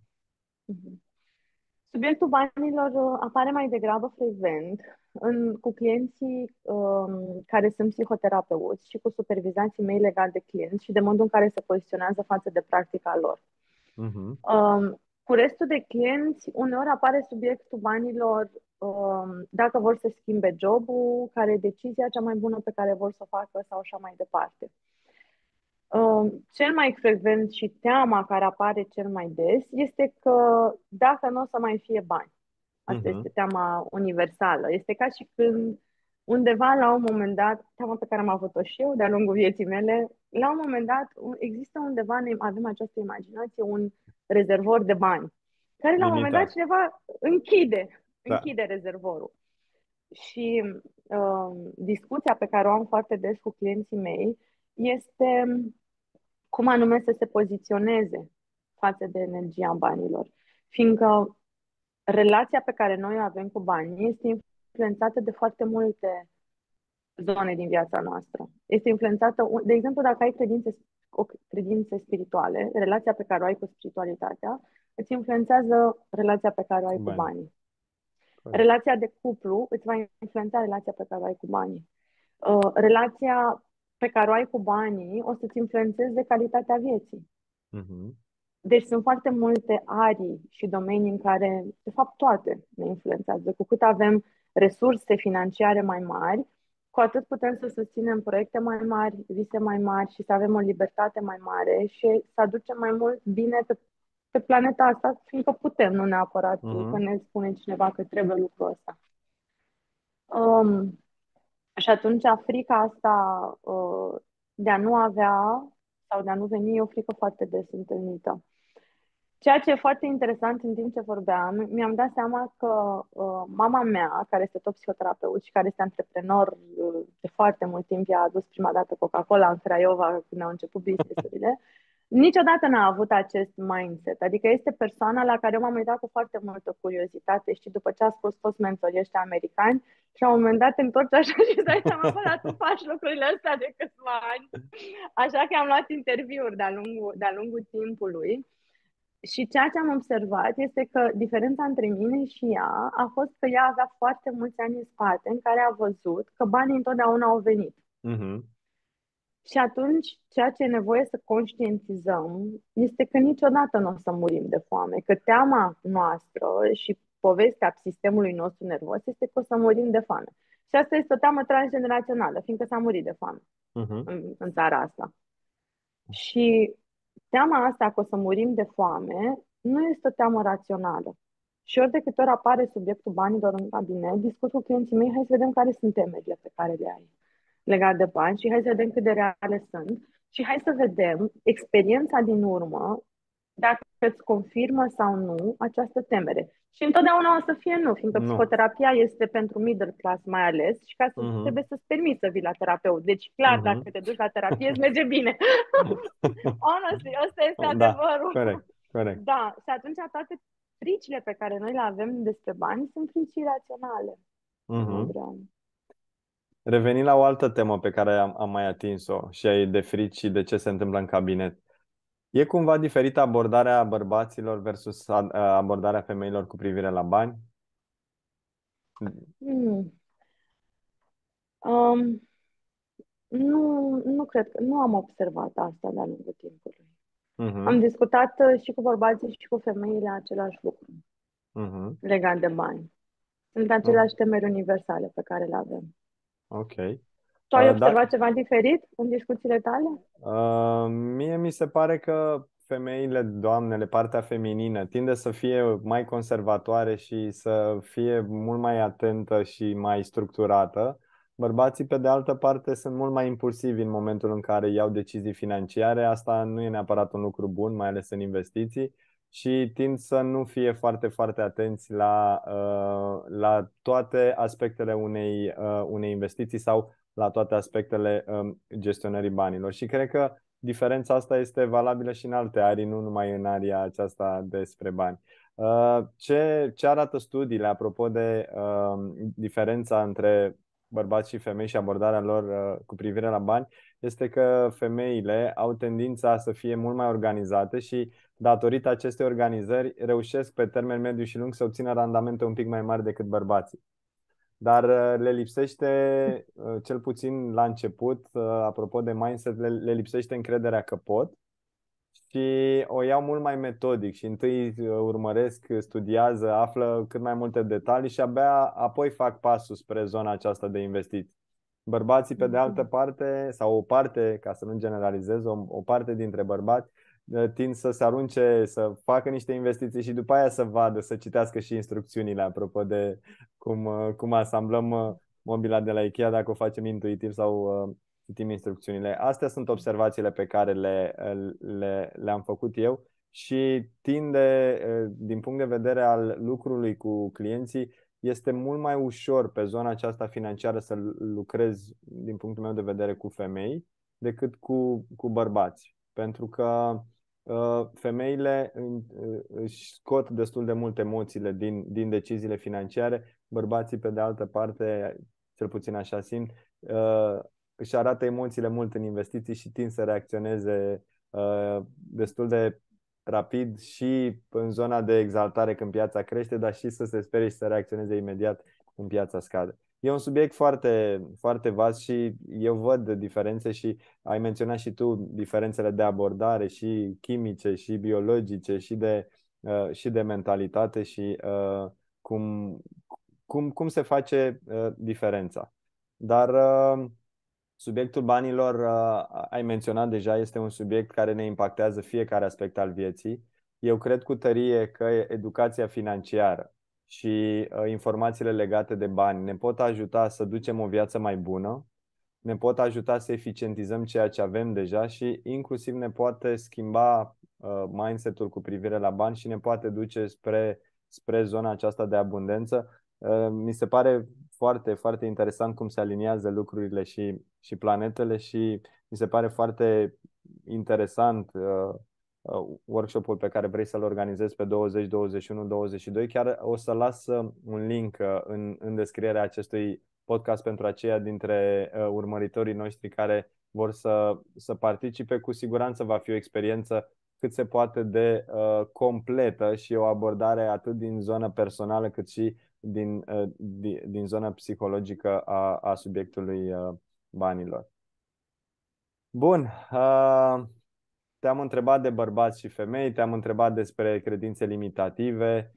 Speaker 2: Subiectul banilor apare mai degrabă frecvent cu clienții care sunt psihoterapeuți și cu supervizații mei legate de clienți și de modul în care se poziționează față de practica lor.
Speaker 1: Mhm.
Speaker 2: Cu restul de clienți, uneori apare subiectul banilor dacă vor să schimbe jobul, care e decizia cea mai bună pe care vor să o facă sau așa mai departe. Cel mai frecvent și teama care apare cel mai des este că dacă nu o să mai fie bani. Asta este
Speaker 1: Mhm.
Speaker 2: teama universală. Este ca și când undeva la un moment dat, teama pe care am avut-o și eu de-a lungul vieții mele, la un moment dat există undeva, noi avem această imaginație, un rezervor de bani, care la un moment dat
Speaker 1: Limitat.
Speaker 2: cineva închide,
Speaker 1: Da.
Speaker 2: închide rezervorul. Și discuția pe care o am foarte des cu clienții mei este cum anume să se poziționeze față de energia banilor. Fiindcă relația pe care noi o avem cu banii este influențată de foarte multe zone din viața noastră. Este influențată, de exemplu, dacă ai credințe spirituale, relația pe care o ai cu spiritualitatea, îți influențează relația pe care o ai
Speaker 1: Cu
Speaker 2: cu
Speaker 1: bani.
Speaker 2: banii.
Speaker 1: Corect.
Speaker 2: Relația de cuplu îți va influența relația pe care o ai cu banii. Relația pe care o ai cu banii o să-ți influențeze calitatea vieții.
Speaker 1: Mhm.
Speaker 2: Deci sunt foarte multe arii și domenii în care, de fapt, toate ne influențează. Cu cât avem resurse financiare mai mari, cu atât putem să susținem proiecte mai mari, vise mai mari și să avem o libertate mai mare și să aducem mai mult bine pe planeta asta, fiindcă putem, nu neapărat că
Speaker 1: Mhm.
Speaker 2: ne spune cineva că trebuie lucrul ăsta. Um, și atunci frica asta de a nu avea sau de a nu veni e o frică foarte des întâlnită. Ceea ce e foarte interesant în timp ce vorbeam, mi-am dat seama că mama mea, care este tot psihoterapeut și care este antreprenor de foarte mult timp, ea a adus prima dată Coca-Cola în Craiova când au început business-urile, niciodată n-a avut acest mindset. Adică este persoana la care eu m-am uitat cu foarte multă curiozitate, și după ce a spus toți mentorii ăștia americani, și la un moment dat te întorci așa și îți dai seama, bă, dar tu faci lucrurile astea de câțiva ani. Așa că am luat interviuri de-a lungul timpului. Și ceea ce am observat este că diferența între mine și ea a fost că ea avea foarte mulți ani în spate în care a văzut că banii întotdeauna au venit.
Speaker 1: Mhm.
Speaker 2: Și atunci, ceea ce e nevoie să conștientizăm este că niciodată nu o să murim de foame, că teama noastră și povestea sistemului nostru nervos este că o să murim de foame. Și asta este o teamă transgenerațională, fiindcă s-a murit de foame
Speaker 1: Mhm.
Speaker 2: în țara asta. Și teama asta că o să murim de foame nu este o teamă rațională. Și ori de câte ori apare subiectul banilor în cabinet, discut cu clienții mei, hai să vedem care sunt temerile pe care le ai legat de bani și hai să vedem cât de reale sunt și hai să vedem experiența din urmă dacă îți confirmă sau nu această temere. Și întotdeauna o să fie nu, fiindcă
Speaker 1: Nu.
Speaker 2: psihoterapia este pentru middle class mai ales și ca să
Speaker 1: Mhm.
Speaker 2: trebuie să-ți permiți să vii la terapeut. Deci clar, dacă
Speaker 1: Mhm.
Speaker 2: te duci la terapie, îți merge bine. Honestly, ăsta este
Speaker 1: Da,
Speaker 2: adevărul.
Speaker 1: corect, corect.
Speaker 2: Da, și atunci toate fricile pe care noi le avem despre bani sunt frici iraționale.
Speaker 1: Mhm.
Speaker 2: Adrian.
Speaker 1: Revenind la o altă temă pe care am mai atins-o și ai de frici și de ce se întâmplă în cabinet. E cumva diferită abordarea bărbaților versus abordarea femeilor cu privire la bani?
Speaker 2: Hmm. Um, nu cred că, nu am observat asta de-a lungul timpului. Am
Speaker 1: Mhm.
Speaker 2: discutat și cu bărbații și cu femeile același lucru
Speaker 1: Mhm.
Speaker 2: legat de bani. Sunt
Speaker 1: Oh,
Speaker 2: aceleași temeri universale pe care le avem.
Speaker 1: ok.
Speaker 2: Tu ai
Speaker 1: Da,
Speaker 2: observat ceva diferit în discuțiile tale?
Speaker 1: mie mi se pare că femeile, doamnele, partea feminină, tinde să fie mai conservatoare și să fie mult mai atentă și mai structurată. Bărbații, pe de altă parte, sunt mult mai impulsivi în momentul în care iau decizii financiare. Asta nu e neapărat un lucru bun, mai ales în investiții, și tind să nu fie foarte, foarte atenți la toate aspectele unei investiții sau la toate aspectele gestionării banilor. Și cred că diferența asta este valabilă și în alte arii, nu numai în aria aceasta despre bani. Ce arată studiile apropo de diferența între bărbați și femei și abordarea lor cu privire la bani este că femeile au tendința să fie mult mai organizate și datorită acestei organizări reușesc pe termen mediu și lung să obțină randamente un pic mai mari decât bărbații. Dar le lipsește, cel puțin la început, apropo de mindset, le lipsește încrederea că pot și o iau mult mai metodic și întâi urmăresc, studiază, află cât mai multe detalii și abia apoi fac pasul spre zona aceasta de investiții. Bărbații, pe de altă parte, sau o parte, ca să nu generalizez, o parte dintre bărbați tind să se arunce, să facă niște investiții și după aia să vadă, să citească și instrucțiunile apropo de cum asamblăm mobila de la IKEA, dacă o facem intuitiv sau citim instrucțiunile. Astea sunt observațiile pe care le-am făcut eu și tinde, din punct de vedere al lucrului cu clienții, este mult mai ușor pe zona aceasta financiară să lucrezi, din punctul meu de vedere, cu femei decât cu bărbați. Pentru că femeile își scot destul de mult emoțiile din deciziile financiare, bărbații, pe de altă parte, cel puțin așa simt, își arată emoțiile mult în investiții și tind să reacționeze destul de rapid și în zona de exaltare când piața crește, dar și să se sperie și să reacționeze imediat când piața scade. E un subiect foarte, foarte vast și eu văd diferențe și ai menționat și tu diferențele de abordare și chimice și biologice și de mentalitate și cum, cum se face diferența. Dar subiectul banilor, ai menționat deja, este un subiect care ne impactează fiecare aspect al vieții. Eu cred cu tărie că educația financiară și informațiile legate de bani ne pot ajuta să ducem o viață mai bună, ne pot ajuta să eficientizăm ceea ce avem deja și inclusiv ne poate schimba mindset-ul cu privire la bani și ne poate duce spre zona aceasta de abundență. Mi se pare foarte, foarte interesant cum se aliniază lucrurile și planetele și mi se pare foarte interesant workshop-ul pe care vrei să-l organizezi pe 20, 21, 22. Chiar o să las un link în descrierea acestui podcast pentru aceia dintre urmăritorii noștri care vor să participe. Cu siguranță va fi o experiență cât se poate de completă și o abordare atât din zona personală cât și din zona psihologică a subiectului banilor. Bun, te-am întrebat de bărbați și femei, te-am întrebat despre credințe limitative.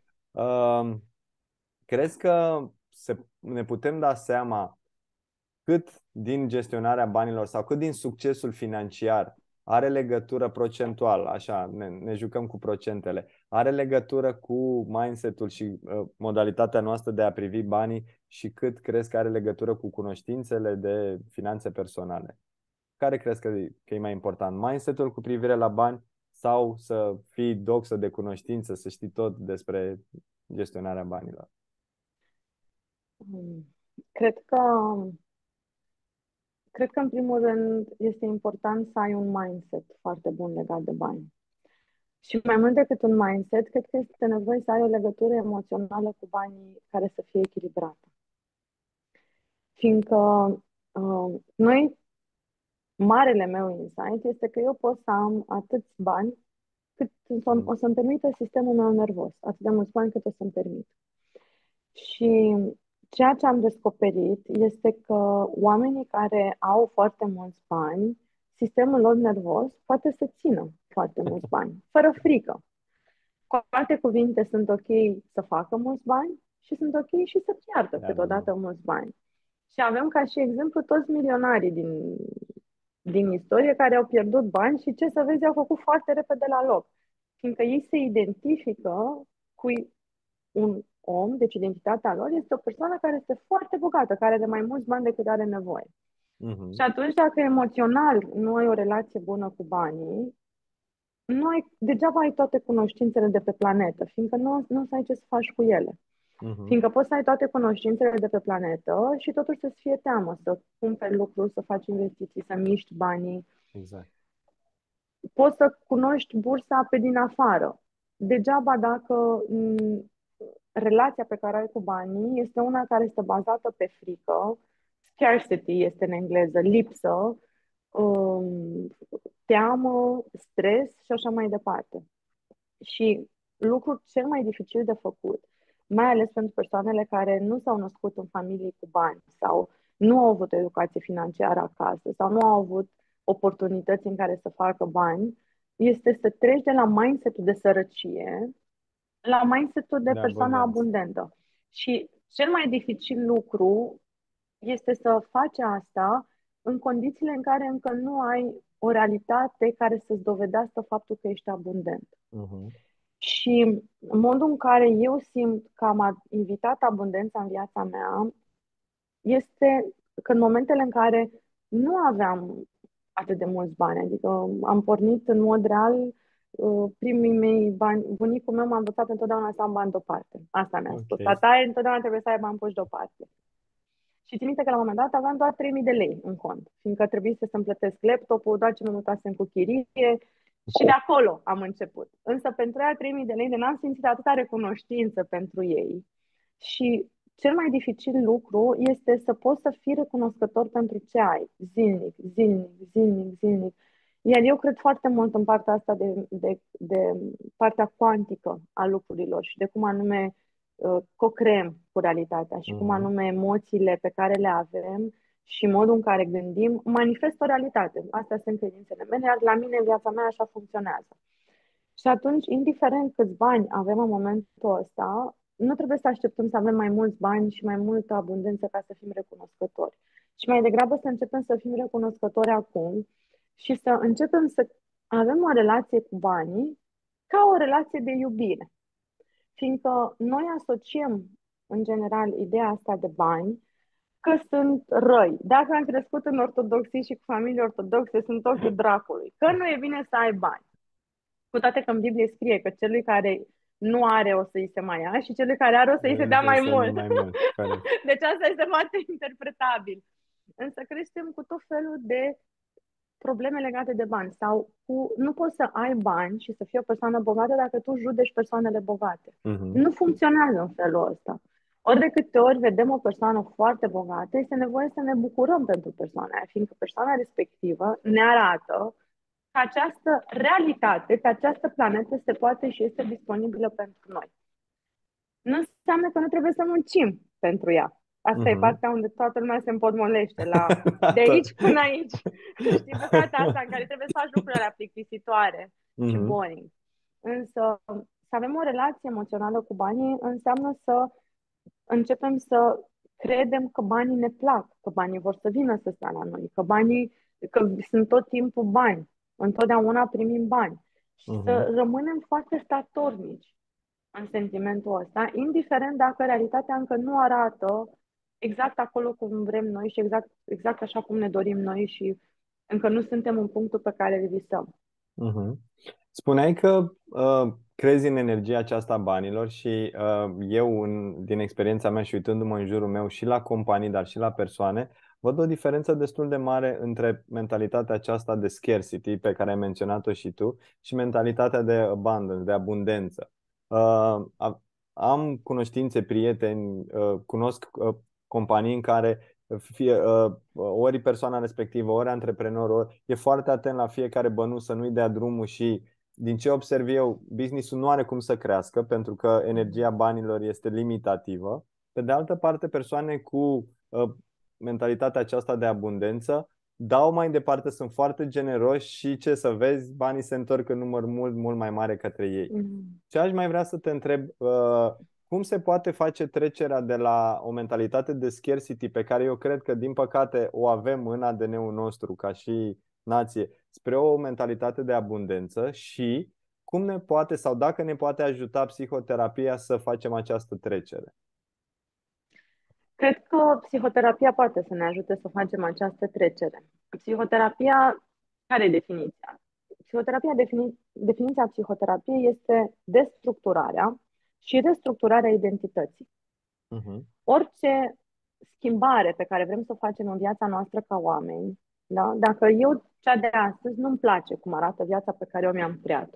Speaker 1: Crezi că ne putem da seama cât din gestionarea banilor sau cât din succesul financiar are legătură procentual, așa, ne jucăm cu procentele, are legătură cu mindset-ul și modalitatea noastră de a privi banii și cât crezi că are legătură cu cunoștințele de finanțe personale? Care crezi că e mai important? Mindset-ul cu privire la bani sau să fii doxă de cunoștință, să știi tot despre gestionarea banilor?
Speaker 2: Cred că, cred că, în primul rând, este important să ai un mindset foarte bun legat de bani. Și mai mult decât un mindset, cred că este nevoie să ai o legătură emoțională cu banii care să fie echilibrată. Fiindcă marele meu insight este că eu pot să am atâți bani cât o să-mi permită sistemul meu nervos, atât de mulți bani cât o să-mi permit. Și ceea ce am descoperit este că oamenii care au foarte mulți bani, sistemul lor nervos poate să țină foarte mulți bani, fără frică. Cu alte cuvinte, sunt ok să facă mulți bani și sunt ok și să piardă câteodată mulți bani. Și avem ca și exemplu toți milionarii din istorie care au pierdut bani și ce să vezi, au făcut foarte repede la loc. Fiindcă ei se identifică cu un om, deci identitatea lor este o persoană care este foarte bogată, care are mai mulți bani decât are nevoie. Și atunci, dacă emoțional nu ai o relație bună cu banii, degeaba ai toate cunoștințele de pe planetă, fiindcă nu o să ai ce să faci cu ele. Fiindcă poți să ai toate cunoștințele de pe planetă și totuși să-ți fie teamă să cumperi lucruri, să faci investiții, să miști banii.
Speaker 1: Exact.
Speaker 2: poți să cunoști bursa pe din afară. Degeaba dacă relația pe care ai cu banii este una care este bazată pe frică, scarcity este în engleză, lipsă, um, teamă, stres și așa mai departe. Și lucrul cel mai dificil de făcut, mai ales pentru persoanele care nu s-au născut în familii cu bani sau nu au avut o educație financiară acasă sau nu au avut oportunități în care să facă bani, este să treci de la mindset-ul de sărăcie la mindset-ul de
Speaker 1: De
Speaker 2: persoană
Speaker 1: abundență.
Speaker 2: abundentă. Și cel mai dificil lucru este să faci asta în condițiile în care încă nu ai o realitate care să-ți dovedească faptul că ești abundent.
Speaker 1: Mhm.
Speaker 2: Și modul în care eu simt că am invitat abundența în viața mea este că în momentele în care nu aveam atât de mulți bani, adică am pornit în mod real, primii mei bani, bunicul meu m-a învățat întotdeauna să am bani deoparte. Asta mi-a spus.
Speaker 1: Ok.
Speaker 2: Tata, întotdeauna trebuie să ai bani puși deoparte. Și țin minte că la un moment dat aveam doar 3.000 de lei în cont, fiindcă trebuie să-mi plătesc laptopul, doar ce mă mutasem cu chirie și de acolo am început. Însă pentru aia 3.000 de lei de n-am simțit atâta recunoștință pentru ei. Și cel mai dificil lucru este să poți să fii recunoscător pentru ce ai, zilnic, zilnic, zilnic, zilnic. Iar eu cred foarte mult în partea asta de partea cuantică a lucrurilor și de cum anume co-creăm cu realitatea și cum
Speaker 1: Mhm.
Speaker 2: anume emoțiile pe care le avem și modul în care gândim manifestă o realitate. Astea sunt credințele mele, iar la mine, viața mea așa funcționează. Și atunci, indiferent câți bani avem în momentul ăsta, nu trebuie să așteptăm să avem mai mulți bani și mai multă abundență ca să fim recunoscători. Și mai degrabă să începem să fim recunoscători acum și să începem să avem o relație cu banii ca o relație de iubire. Fiindcă noi asociem, în general, ideea asta de bani că sunt răi. Dacă am crescut în ortodoxie și cu familie ortodoxe, sunt ochiul dracului. Că nu e bine să ai bani. Cu toate că în Biblie scrie că celui care nu are o să îi se mai ia și celui care are o să îi se
Speaker 1: Vrem
Speaker 2: dea
Speaker 1: să
Speaker 2: mai
Speaker 1: însemne
Speaker 2: mult.
Speaker 1: mai mult. Corect.
Speaker 2: Deci asta este foarte interpretabil. Însă creștem cu tot felul de probleme legate de bani sau nu poți să ai bani și să fii o persoană bogată dacă tu judeci persoanele bogate.
Speaker 1: Mhm.
Speaker 2: Nu funcționează în felul ăsta. Ori de câte ori vedem o persoană foarte bogată, este nevoie să ne bucurăm pentru persoana aia, fiindcă persoana respectivă ne arată că această realitate, pe această planetă se poate și este disponibilă pentru noi. Nu înseamnă că nu trebuie să muncim pentru ea. Asta e
Speaker 1: Mhm.
Speaker 2: partea unde toată lumea se împotmolește, de
Speaker 1: Tot.
Speaker 2: aici până aici. Știi, bucata asta în care trebuie să faci lucrurile plictisitoare și
Speaker 1: Mhm.
Speaker 2: boring. Însă, să avem o relație emoțională cu banii înseamnă să începem să credem că banii ne plac, că banii vor să vină să stea la noi, că sunt tot timpul bani, întotdeauna primim bani. Și
Speaker 1: Mhm.
Speaker 2: să rămânem foarte statornici în sentimentul ăsta, indiferent dacă realitatea încă nu arată exact acolo cum vrem noi și exact așa cum ne dorim noi și încă nu suntem în punctul pe care îl visăm.
Speaker 1: Mhm. Spuneai că crezi în energia aceasta a banilor și eu, din experiența mea și uitându-mă în jurul meu și la companii, dar și la persoane, văd o diferență destul de mare între mentalitatea aceasta de scarcity, pe care ai menționat-o și tu, și mentalitatea de abundance, de abundență. Am cunoștințe, prieteni, cunosc companii în care ori persoana respectivă, ori antreprenorul, e foarte atent la fiecare bănuț să nu-i dea drumul și din ce observ eu, business-ul nu are cum să crească pentru că energia banilor este limitativă. Pe de altă parte, persoane cu mentalitatea aceasta de abundență dau mai departe, sunt foarte generoși și ce să vezi, banii se întorc în număr mult, mult mai mare către ei.
Speaker 2: Mm.
Speaker 1: Ce aș mai vrea să te întreb, cum se poate face trecerea de la o mentalitate de scarcity pe care eu cred că, din păcate, o avem în ADN-ul nostru ca și nație, spre o mentalitate de abundență și cum ne poate sau dacă ne poate ajuta psihoterapia să facem această trecere?
Speaker 2: Cred că psihoterapia poate să ne ajute să facem această trecere. Psihoterapia, care e definiția? Definiția psihoterapiei este destructurarea și restructurarea identității.
Speaker 1: Mhm.
Speaker 2: Orice schimbare pe care vrem să o facem în viața noastră ca oameni Da? Dacă eu, cea de astăzi, nu-mi place cum arată viața pe care eu mi-am creat-o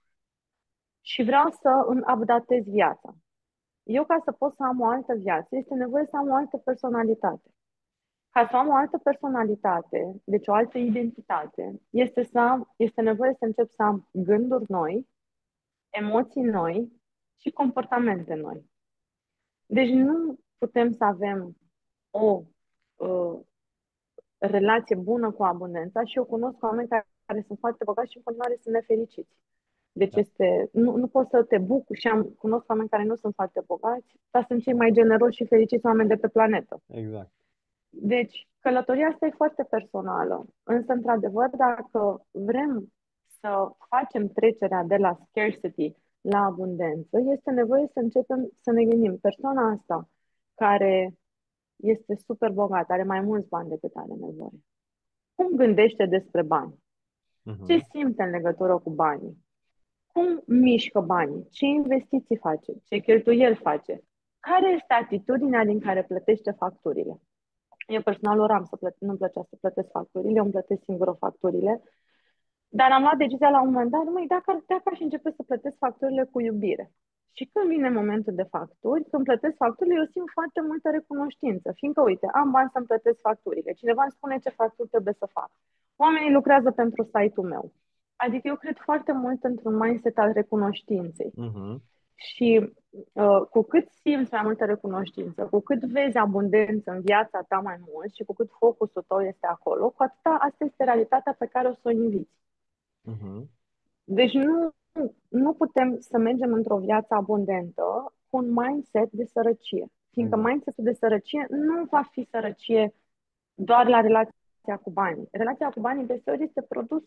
Speaker 2: și vreau să îmi updatez viața, eu, ca să pot să am o altă viață, este nevoie să am o altă personalitate. Ca să am o altă personalitate, deci o altă identitate, este nevoie să încep să am gânduri noi, emoții noi și comportamente noi. Deci nu putem să avem o uh, relație bună cu abundența și eu cunosc oameni care sunt foarte bogați și în continuare sunt nefericiți. Deci
Speaker 1: Da,
Speaker 2: nu poți să te bucuri și cunosc oameni care nu sunt foarte bogați, dar sunt cei mai generoși și fericiți oameni de pe planetă.
Speaker 1: exact.
Speaker 2: Deci, călătoria asta e foarte personală. Însă, într-adevăr, dacă vrem să facem trecerea de la scarcity la abundență, este nevoie să începem să ne gândim. Persoana asta care este super bogată, are mai mulți bani decât are nevoie. Cum gândește despre bani? Ce
Speaker 1: Mhm.
Speaker 2: simte în legătură cu banii? Cum mișcă banii? Ce investiții face? Ce cheltuieli face? Care este atitudinea din care plătește facturile? Eu personal oram nu-mi plăcea să plătesc facturile, eu îmi plătesc singură facturile, dar am luat decizia la un moment dat, măi, dacă aș începe să plătesc facturile cu iubire. Și când vine momentul de facturi, când plătesc facturile, eu simt foarte multă recunoștință, fiindcă, uite, am bani să-mi plătesc facturile, cineva îmi spune ce facturi trebuie să fac. Oamenii lucrează pentru site-ul meu. Adică eu cred foarte mult într-un mindset al recunoștinței.
Speaker 1: Mhm.
Speaker 2: Și cu cât simți mai multă recunoștință, cu cât vezi abundență în viața ta mai mult și cu cât focusul tău este acolo, cu atâta asta este realitatea pe care o să o inviți.
Speaker 1: Mhm.
Speaker 2: Deci nu putem să mergem într-o viață abundentă cu un mindset de sărăcie. Fiindcă
Speaker 1: Exact.
Speaker 2: mindsetul de sărăcie nu va fi sărăcie doar la relația cu banii. Relația cu banii deseori este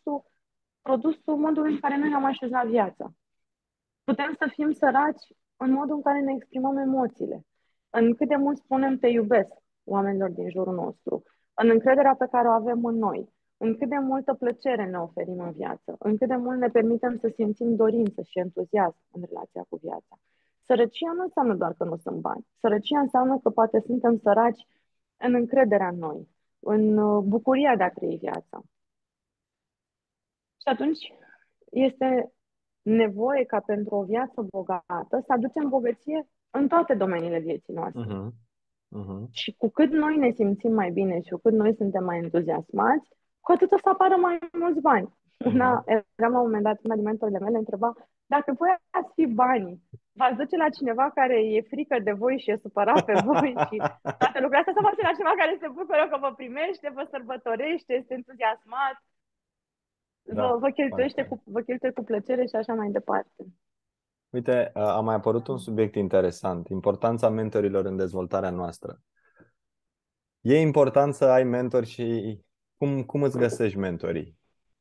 Speaker 2: produsul modului în care noi am așezat viața. Putem să fim săraci în modul în care ne exprimăm emoțiile, în cât de mult spunem te iubesc oamenilor din jurul nostru, în încrederea pe care o avem în noi, în cât de multă plăcere ne oferim în viață, în cât de mult ne permitem să simțim dorință și entuziasm în relația cu viața. Sărăcia nu înseamnă doar că nu sunt bani. Sărăcia înseamnă că poate suntem săraci în încrederea în noi, în bucuria de a trăi viața. Și atunci este nevoie ca pentru o viață bogată să aducem bogăție în toate domeniile vieții noastre.
Speaker 1: Mhm. Mhm.
Speaker 2: Și cu cât noi ne simțim mai bine și cu cât noi suntem mai entuziasmați, cu atât o să apară mai mulți bani.
Speaker 1: Mhm.
Speaker 2: Eram la un moment dat, una din mentorile mele întreba, dacă voi ați fi banii, v-ați duce la cineva care e frică de voi și e supărat pe voi și toate lucrurile astea, să faceți la cineva care se bucură că vă primește, vă sărbătorește, este entuziasmat,
Speaker 1: Da, foarte fain.
Speaker 2: vă cheltuie cu plăcere și așa mai departe.
Speaker 1: Uite, a mai apărut un subiect interesant, importanța mentorilor în dezvoltarea noastră. E important să ai mentori și cum îți găsești mentorii?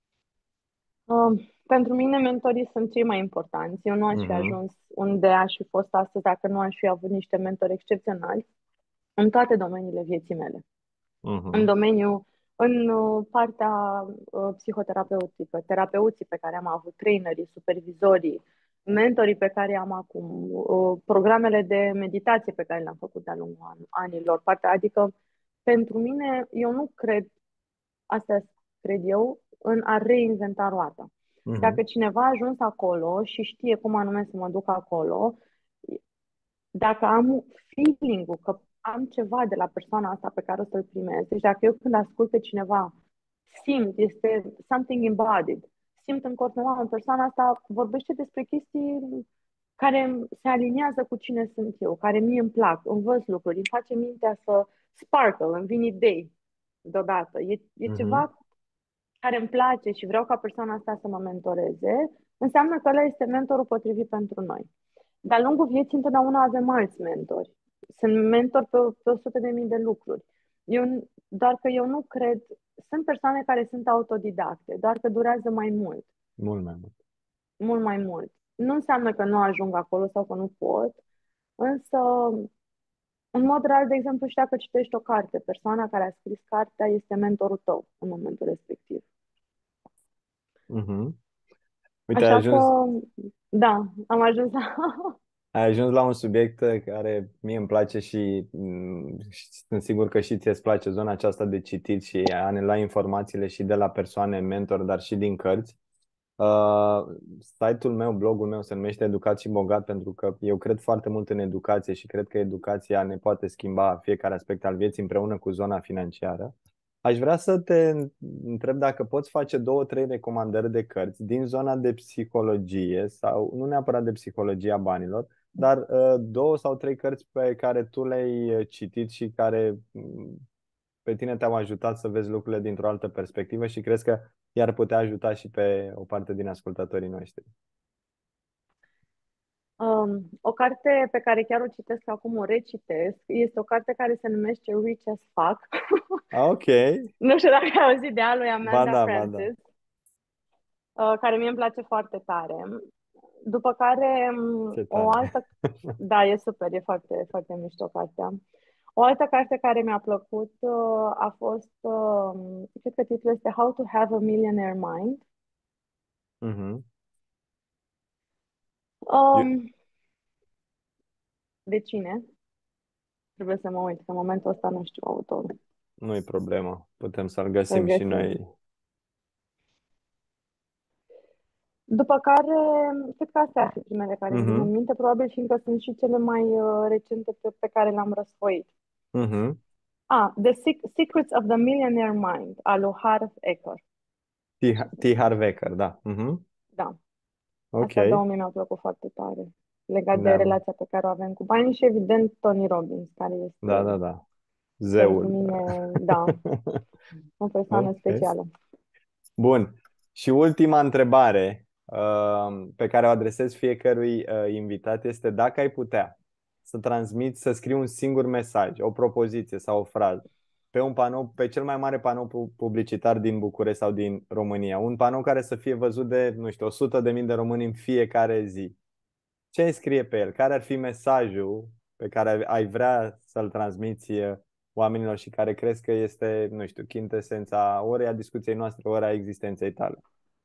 Speaker 2: Pentru mine, mentorii sunt cei mai importanți. Eu nu aș fi
Speaker 1: Mhm.
Speaker 2: ajuns unde aș fi fost astăzi dacă nu aș fi avut niște mentori excepționali în toate domeniile vieții mele. În
Speaker 1: Mhm.
Speaker 2: domeniul, în partea psihoterapeutică, terapeuții pe care am avut, trainerii, supervizorii, mentorii pe care am acum, programele de meditație pe care le-am făcut de-a lungul anilor. Adică, pentru mine, eu nu cred, asta cred eu, în a reinventa roata.
Speaker 1: Mhm.
Speaker 2: Dacă cineva a ajuns acolo și știe cum anume să mă duc acolo, dacă am feeling-ul că am ceva de la persoana asta pe care o să-l primez, deci dacă eu când ascult pe cineva simt, este something embodied, simt în corpul meu, persoana asta vorbește despre chestii care se aliniază cu cine sunt eu, care mie îmi plac, învăț lucruri, îmi face mintea să sparkle, îmi vin idei deodată. E
Speaker 1: Mhm.
Speaker 2: ceva care îmi place și vreau ca persoana asta să mă mentoreze, înseamnă că ăla este mentorul potrivit pentru noi. De-a lungul vieții întotdeauna avem alți mentori. Sunt mentor pe 100.000 de lucruri. Doar că eu nu cred, sunt persoane care sunt autodidacte, doar că durează mai mult,
Speaker 1: Mult mai mult.
Speaker 2: mult mai mult. Nu înseamnă că nu ajung acolo sau că nu pot, însă, în mod real, de exemplu, și dacă citești o carte, persoana care a scris cartea este mentorul tău în momentul respectiv.
Speaker 1: Mhm. Uite, ai
Speaker 2: Așa că,
Speaker 1: ajuns.
Speaker 2: da, am ajuns la...
Speaker 1: Ai ajuns la un subiect care mie îmi place și sunt sigur că și ție îți place zona aceasta de citit și a ne lua informațiile și de la persoane mentor, dar și din cărți. Uh, Site-ul meu, blogul meu se numește Educat și Bogat pentru că eu cred foarte mult în educație și cred că educația ne poate schimba fiecare aspect al vieții împreună cu zona financiară. Aș vrea să te întreb dacă poți face două, trei recomandări de cărți din zona de psihologie sau nu neapărat de psihologia banilor, dar două sau trei cărți pe care tu le-ai citit și care pe tine te-au ajutat să vezi lucrurile dintr-o altă perspectivă și crezi că i-ar putea ajuta și pe o parte din ascultătorii noștri.
Speaker 2: O carte pe care chiar o citesc acum, o recitesc, este o carte care se numește Rich as Fuck.
Speaker 1: Ah, ok.
Speaker 2: Nu știu dacă ai auzit de ea, lui
Speaker 1: Ba
Speaker 2: Amanda
Speaker 1: da, ba da.
Speaker 2: Frances, care mie îmi place foarte tare. După care,
Speaker 1: Ce
Speaker 2: o
Speaker 1: tare.
Speaker 2: altă, da, e super, e foarte, foarte mișto cartea. O altă carte care mi-a plăcut a fost, cred că titlul este How to Have a Millionaire Mind.
Speaker 1: Mhm. Eu-
Speaker 2: Um, de cine? Trebuie să mă uit, că în momentul ăsta nu știu autorul.
Speaker 1: Nu-i problemă. Putem să-l
Speaker 2: Să-l
Speaker 1: găsim și
Speaker 2: găsim.
Speaker 1: noi.
Speaker 2: După care, cred că astea ar fi primele care îmi vin în
Speaker 1: Mhm.
Speaker 2: minte, probabil fiindcă sunt și cele mai recente pe care le-am răsfoit.
Speaker 1: Mhm.
Speaker 2: Secrets of the Millionaire Mind, al lui Harv Eker. Așa se
Speaker 1: T.
Speaker 2: numește.
Speaker 1: Harv Eker, da. Mhm.
Speaker 2: Da, astea
Speaker 1: Ok.
Speaker 2: două mi-au plăcut foarte tare. Legat de
Speaker 1: Da,
Speaker 2: relația pe care o avem cu banii și, evident, Tony Robbins, care
Speaker 1: da, da,
Speaker 2: este,
Speaker 1: da.
Speaker 2: pentru
Speaker 1: Zeul.
Speaker 2: mine, da, o persoană
Speaker 1: Ok.
Speaker 2: specială.
Speaker 1: Bun. Și ultima întrebare pe care o adresez fiecărui invitat este dacă ai putea să transmiți, să scrii un singur mesaj, o propoziție sau o frază pe un panou, pe cel mai mare panou publicitar din București sau din România, un panou care să fie văzut de, nu știu, 100.000 de români în fiecare zi. Ce ai scrie pe el? Care ar fi mesajul pe care ai vrea să-l transmiți oamenilor și care crezi că este, nu știu, chintesența ori a discuției noastre, ori a existenței tale?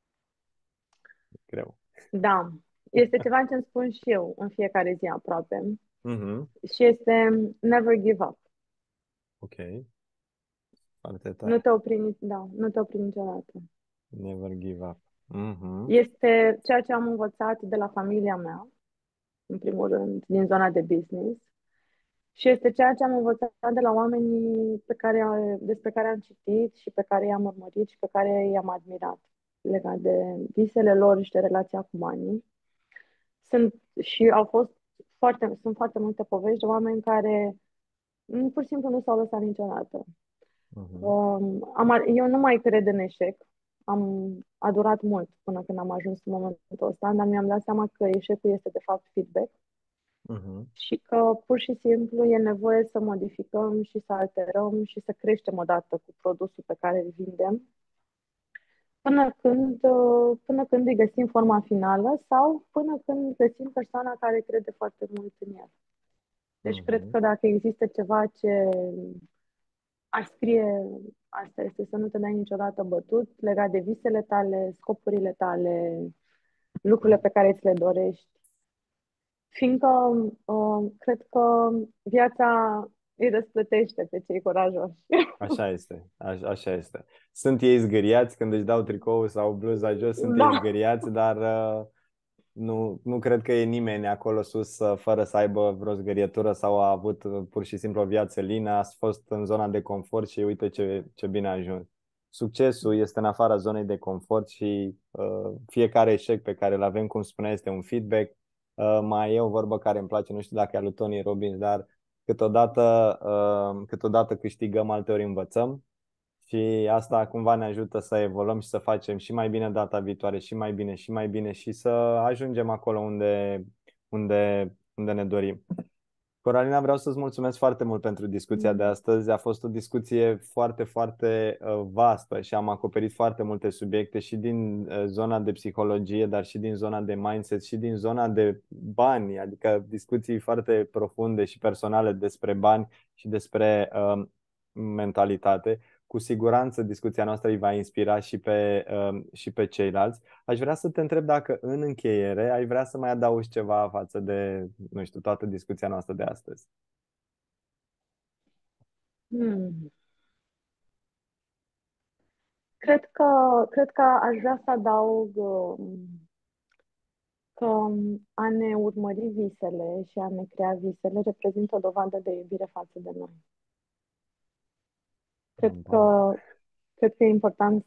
Speaker 1: Greu.
Speaker 2: Da, este ceva ce îmi spun și eu în fiecare zi aproape
Speaker 1: Mhm.
Speaker 2: și este never give up.
Speaker 1: Ok. Foarte
Speaker 2: Nu
Speaker 1: tare.
Speaker 2: te opri, da, nu te opri niciodată.
Speaker 1: Never give up. Mhm.
Speaker 2: Este ceea ce am învățat de la familia mea, în primul rând, din zona de business, și este ceea ce am învățat de la oamenii despre care am citit și pe care i-am urmărit și pe care i-am admirat legat de visele lor și de relația cu banii. Și sunt foarte multe povești de oameni care pur și simplu nu s-au lăsat niciodată.
Speaker 1: Mhm.
Speaker 2: Eu nu mai cred în eșec. A durat mult până când am ajuns în momentul ăsta, dar mi-am dat seama că eșecul este de fapt feedback
Speaker 1: Mhm.
Speaker 2: și că pur și simplu e nevoie să modificăm și să alterăm și să creștem odată cu produsul pe care îl vindem până când îi găsim forma finală sau până când găsim persoana care crede foarte mult în el. Deci cred
Speaker 1: Mhm.
Speaker 2: că dacă există ceva ce aș scrie, asta este, să nu te dai niciodată bătut legat de visele tale, scopurile tale, lucrurile pe care ți le dorești. Fiindcă cred că viața îi răsplătește pe cei curajoși.
Speaker 1: Așa este, așa este. Sunt ei zgâriați când își dau tricou sau bluza jos, sunt ei
Speaker 2: Da,
Speaker 1: zgâriați, dar nu cred că e nimeni acolo sus fără să aibă vreo zgârietură sau a avut pur și simplu o viață lină, a fost în zona de confort și uite ce bine a ajuns. Succesul este în afara zonei de confort și fiecare eșec pe care îl avem, cum spunea, este un feedback. Mai e o vorbă care îmi place, nu știu dacă e a lui Tony Robbins, dar câteodată câștigăm, alteori învățăm. Și asta cumva ne ajută să evoluăm și să facem și mai bine data viitoare, și mai bine, și mai bine și să ajungem acolo unde ne dorim. Coralina, vreau să-ți mulțumesc foarte mult pentru discuția de astăzi. A fost o discuție foarte, foarte vastă și am acoperit foarte multe subiecte și din zona de psihologie, dar și din zona de mindset și din zona de bani, adică discuții foarte profunde și personale despre bani și despre mentalitate. cu siguranță discuția noastră îi va inspira și pe ceilalți. Aș vrea să te întreb dacă în încheiere ai vrea să mai adaugi ceva față de, nu știu, toată discuția noastră de astăzi.
Speaker 2: Hmm. Cred că, cred că aș vrea să adaug că a ne urmări visele și a ne crea visele reprezintă o dovadă de iubire față de noi. Cred
Speaker 1: Wow.
Speaker 2: că, cred că e important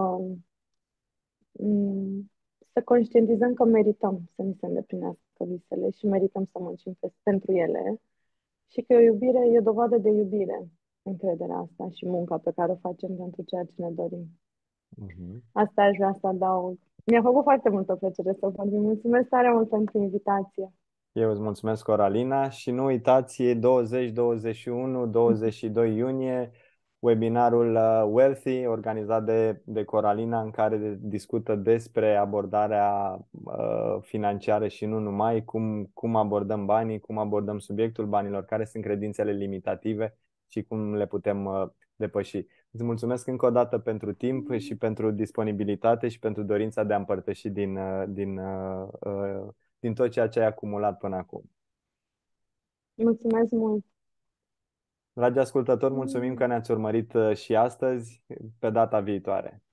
Speaker 2: mm, să conștientizăm că merităm să ni se îndeplinească visele și merităm să muncim pentru ele și că o iubire e o dovadă de iubire, încrederea asta și munca pe care o facem pentru ceea ce ne dorim.
Speaker 1: Mhm.
Speaker 2: Asta aș vrea să adaug. Mi-a făcut foarte multă plăcere să vorbim. Mulțumesc tare mult pentru invitație.
Speaker 1: Eu îți mulțumesc, Coralina, și nu uitați, 20, 21, 22 iunie, webinarul Wealthy, organizat de Coralina, în care discută despre abordarea financiară și nu numai, cum abordăm banii, cum abordăm subiectul banilor, care sunt credințele limitative și cum le putem depăși. Îți mulțumesc încă o dată pentru timp și pentru disponibilitate și pentru dorința de a împărtăși din tot ceea ce ai acumulat până acum.
Speaker 2: Mulțumesc mult!
Speaker 1: Dragi ascultători, mulțumim că ne-ați urmărit și astăzi, pe data viitoare.